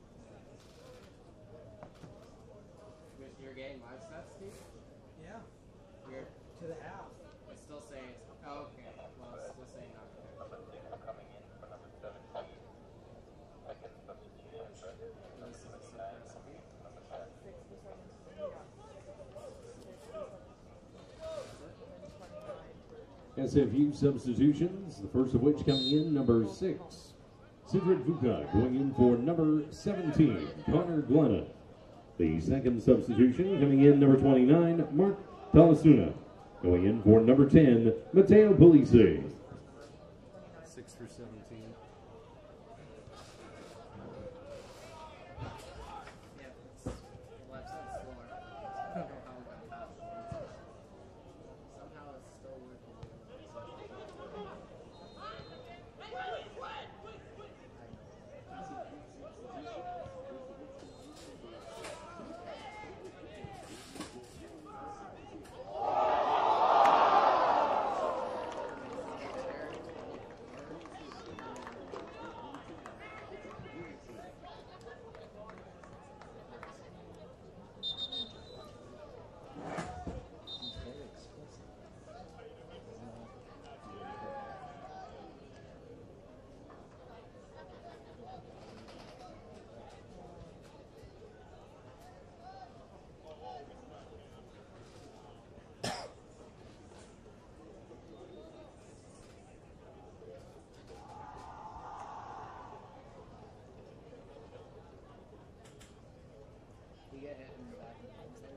You're getting live stats, Steve?
Yeah,
You're.
to the half.
It's still saying. Oh, okay. Well, it's still saying not connected. This is a
SFU substitutions, the first of which coming in, number 6, Sidrid Vuka going in for number 17, Connor Glenna. The second substitution coming in, number 29, Mark Palasuna. Going in for number 10, Matteo Polisi.
6 for 17.
Yeah, it's left side slower. I don't know how that happened. Somehow it's still working. get hit in the back of the head there?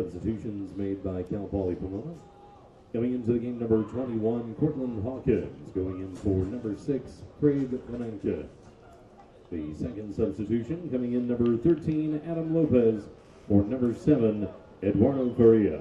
Substitutions made by Cal Poly Pomona. Coming into the game, number 21, Cortland Hawkins. Going in for number 6, Craig Lananka. The second substitution coming in, number 13, Adam Lopez. For number 7, Eduardo Correa.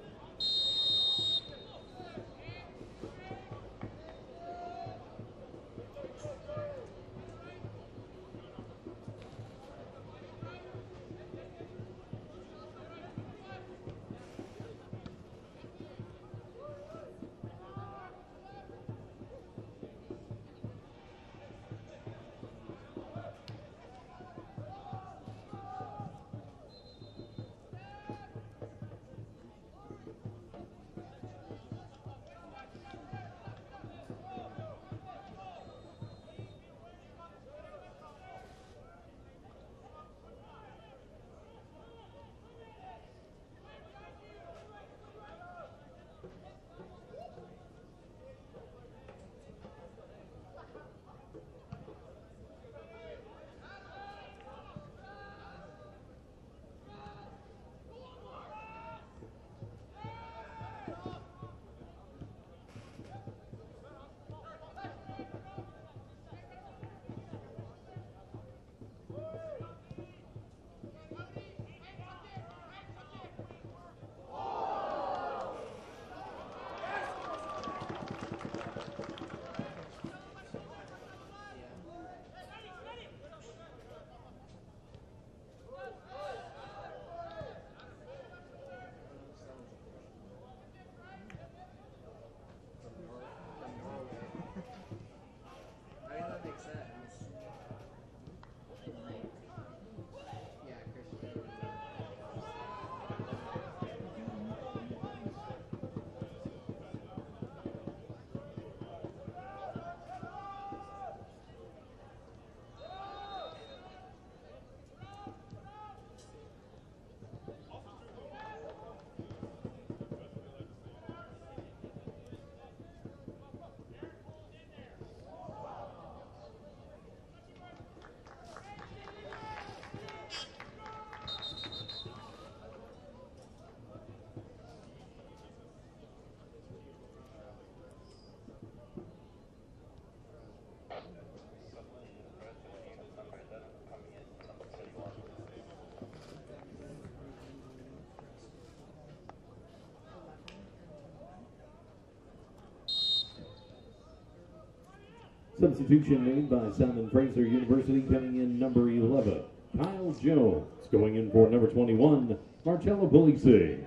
Substitution made by Simon Fraser University, coming in number 11, Kyle Jones. Going in for number 21, Marcello Polisi.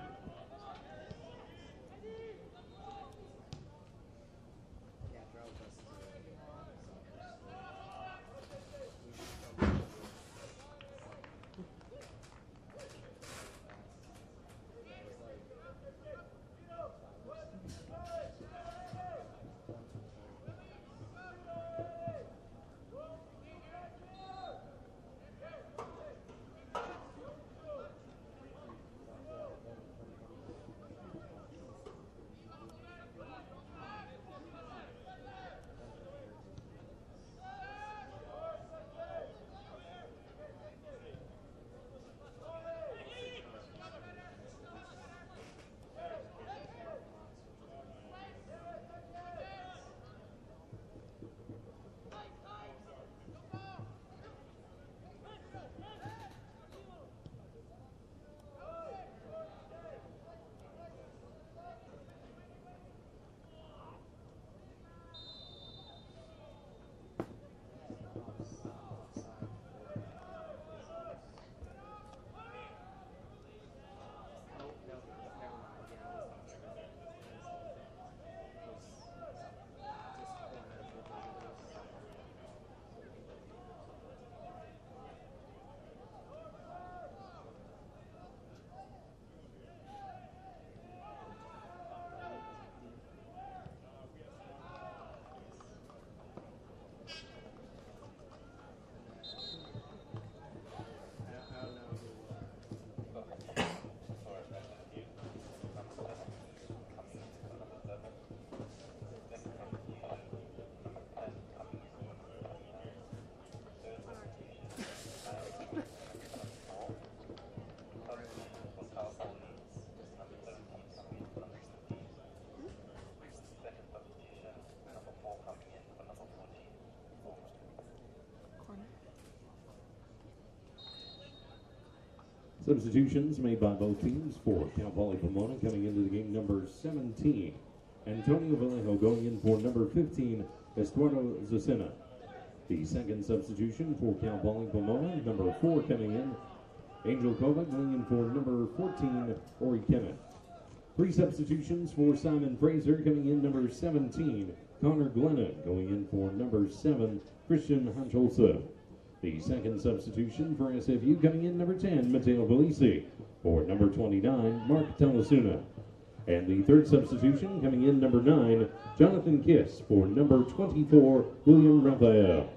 Substitutions made by both teams for Cal Poly Pomona coming into the game number 17. Antonio Vallejo going in for number 15, Estuardo Zacena. The second substitution for Cal Poly Pomona, number 4 coming in, Angel Kova going in for number 14, Ori Kenneth. 3 substitutions for Simon Fraser coming in number 17, Connor Glennon going in for number 7, Christian Hancholsa. The second substitution for SFU coming in number 10, Matteo Belisi. For number 29, Mark Talasuna. And the third substitution coming in number 9, Jonathan Kiss. For number 24, William Raphael.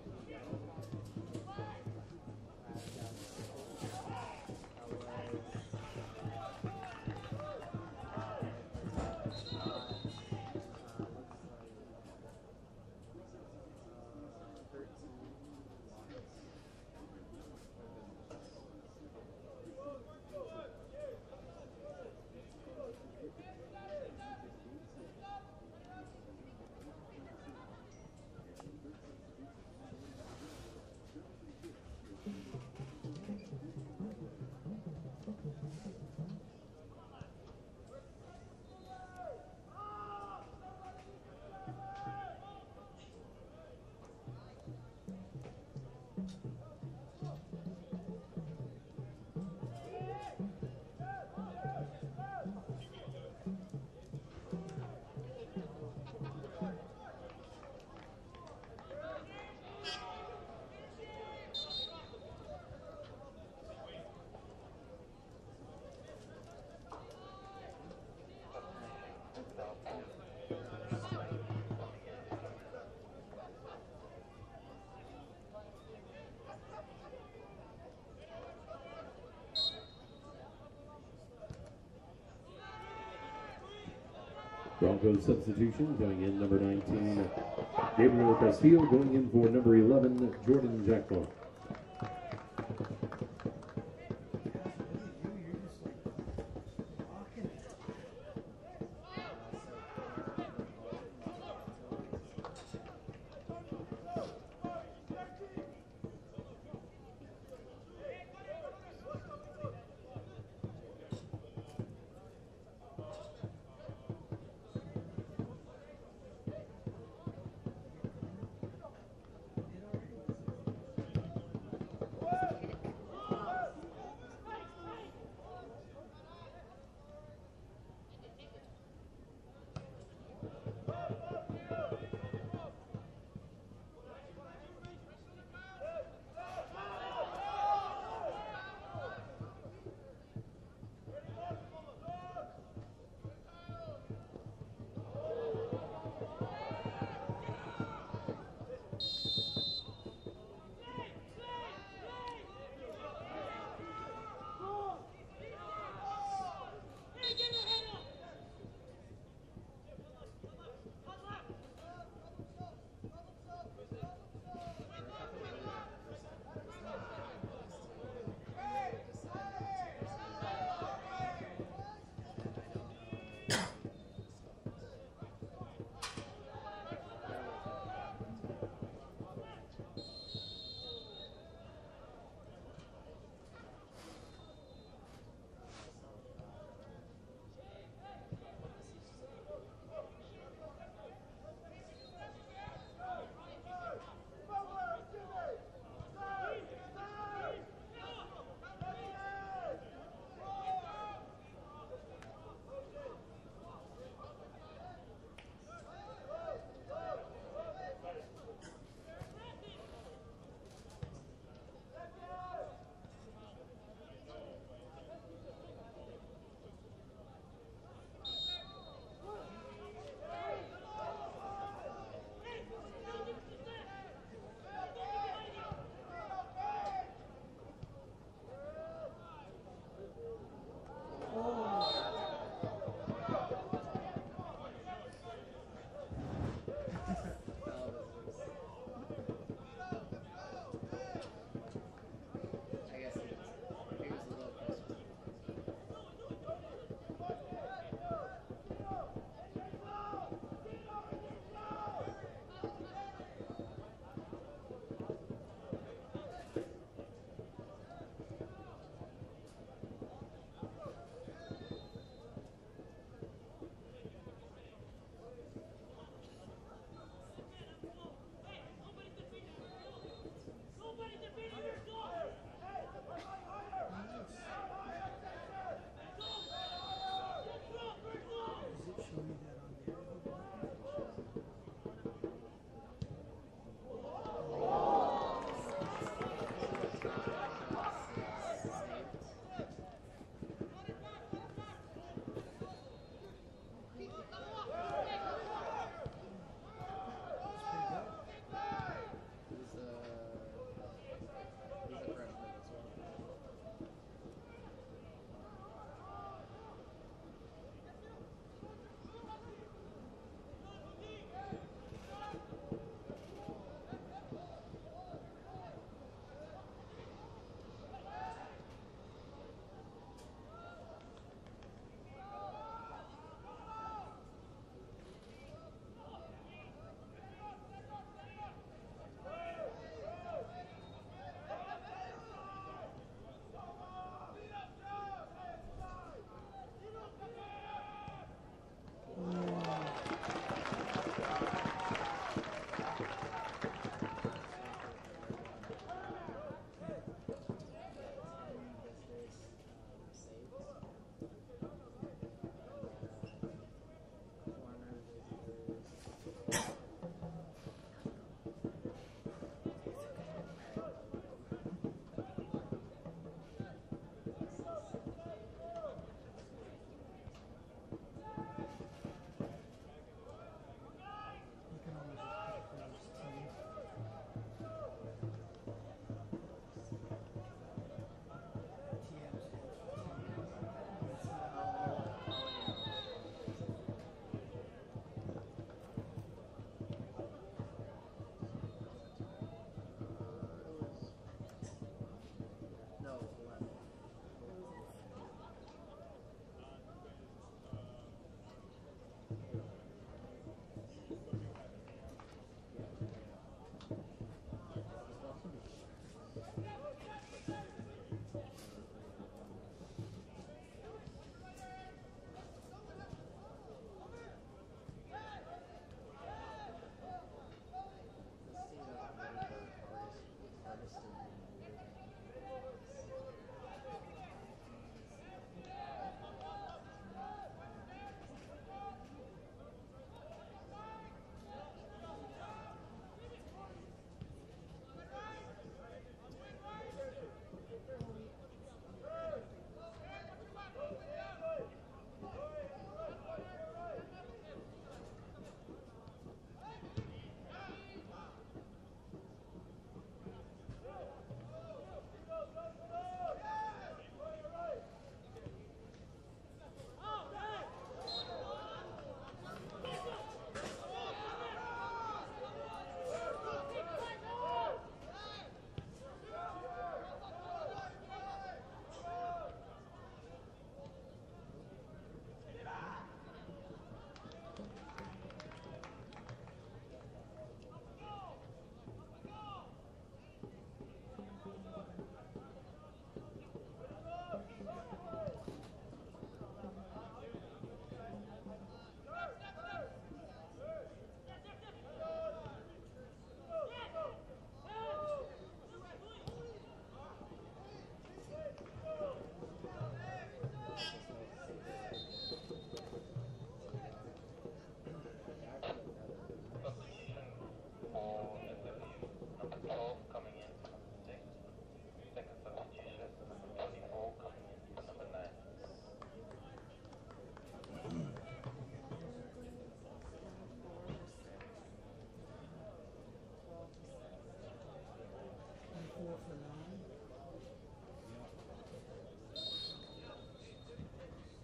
Broncos substitution going in number 19, Gabriel Castillo going in for number 11, Jordan Jackman.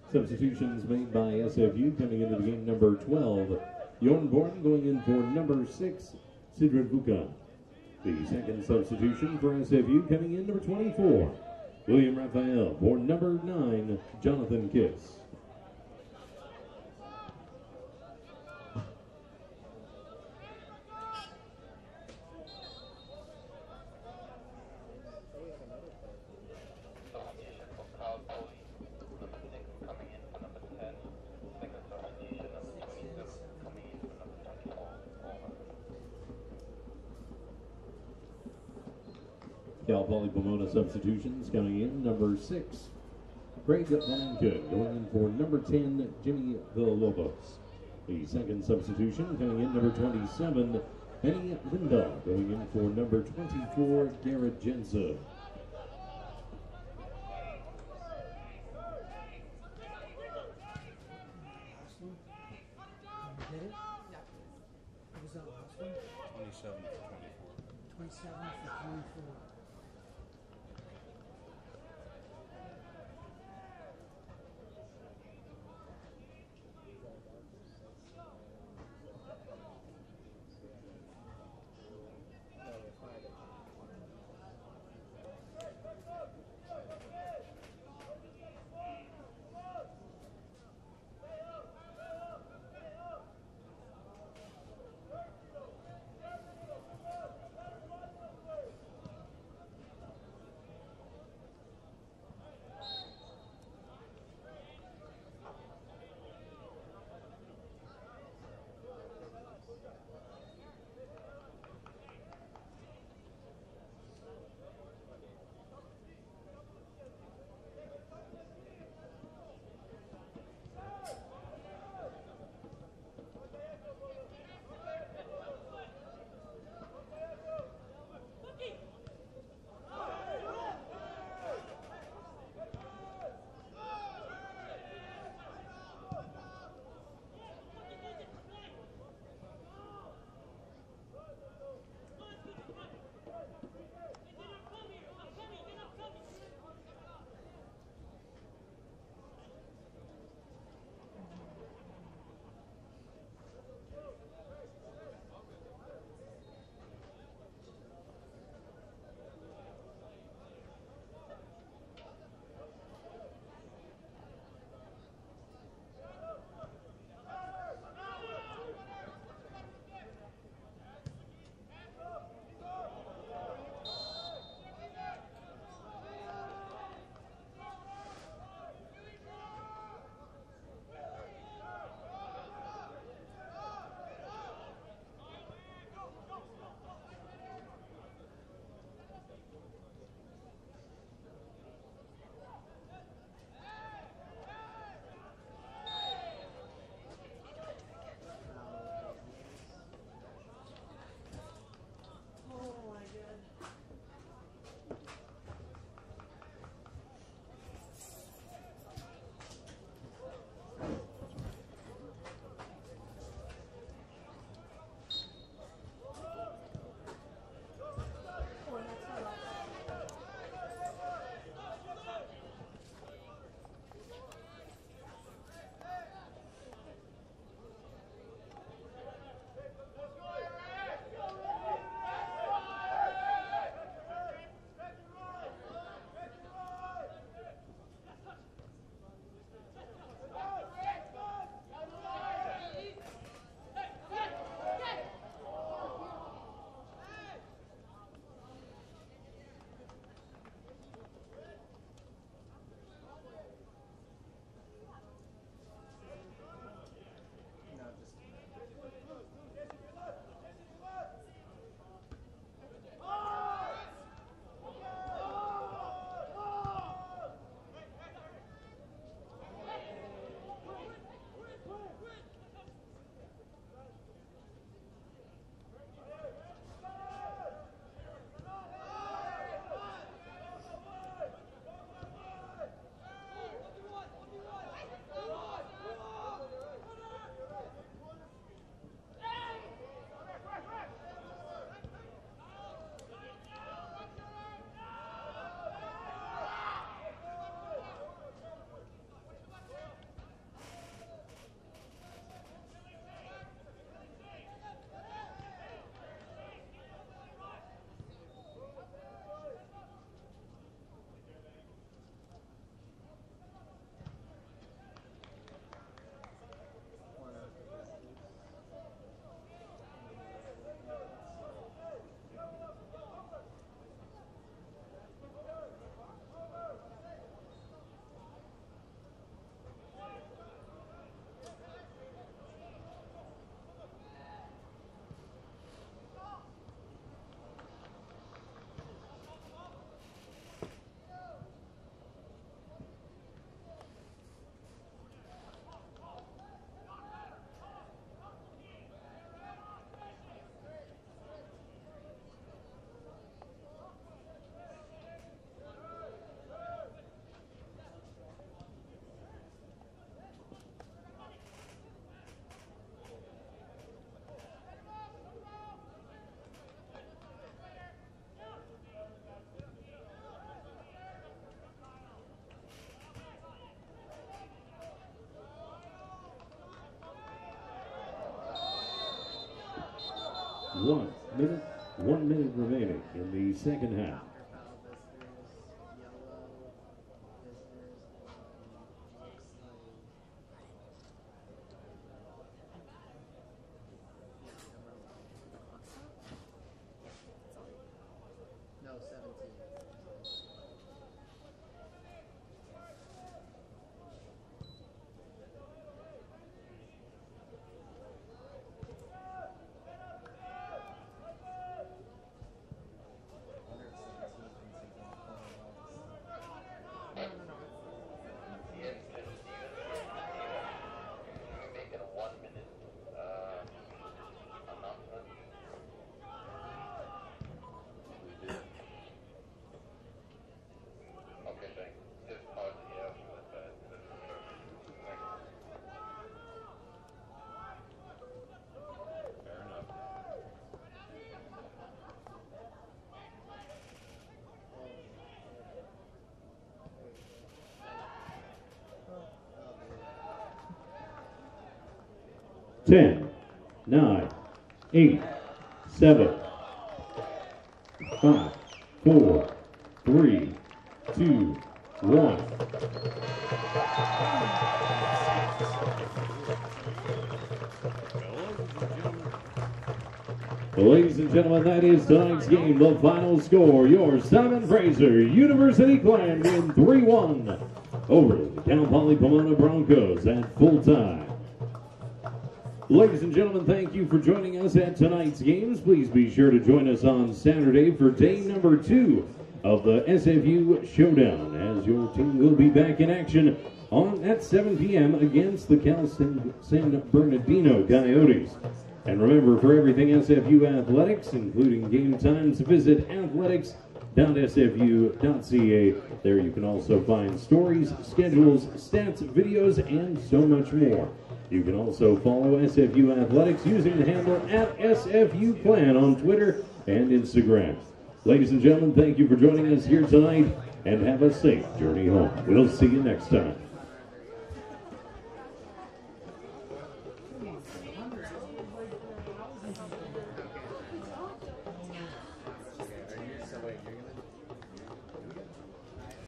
Substitutions made by SFU coming into the game, number 12, Jornborn going in for number 6, Sidradvuka. The second substitution for SFU coming in, number 24, William Raphael for number 9, Jonathan Kiss.
Substitution for Cal Poly, number 6 coming in for number 10. Second substitution, number 27 coming in for number 24.
Cal Poly Pomona substitutions coming in, number 6, Craig Valancourt going in for number 10, Jimmy Villalobos. The second substitution coming in, number 27, Benny Lindahl going in for number 24, Garrett Jensen.
Last one? Did it?
Yeah.
What was that last one?
27 for 24.
27 for 24.
1 minute remaining in the second half.
Counter foul visitors, yellow visitors, no, 17.
Can we make it a 1 minute announcement? Okay, thanks. Just pause it, yeah, that's
Fair enough.
Ten, 9, 8, 7, 5, 4, 3, 2, 1. Ladies and gentlemen, that is tonight's game. The final score, your Simon Fraser University Clan win 3-1 over the Cal Poly Pomona Broncos at full time. Ladies and gentlemen, thank you for joining us at tonight's games. Please be sure to join us on Saturday for day number 2 of the SFU Showdown, as your team will be back in action at 7 p.m. against the Cal San Bernardino Coyotes. And remember, for everything SFU athletics, including game times, visit athletics.sfu.ca. There you can also find stories, schedules, stats, videos, and so much more. You can also follow SFU Athletics using the handle @SFUClan on Twitter and Instagram. Ladies and gentlemen, thank you for joining us here tonight, and have a safe journey home. We'll see you next time.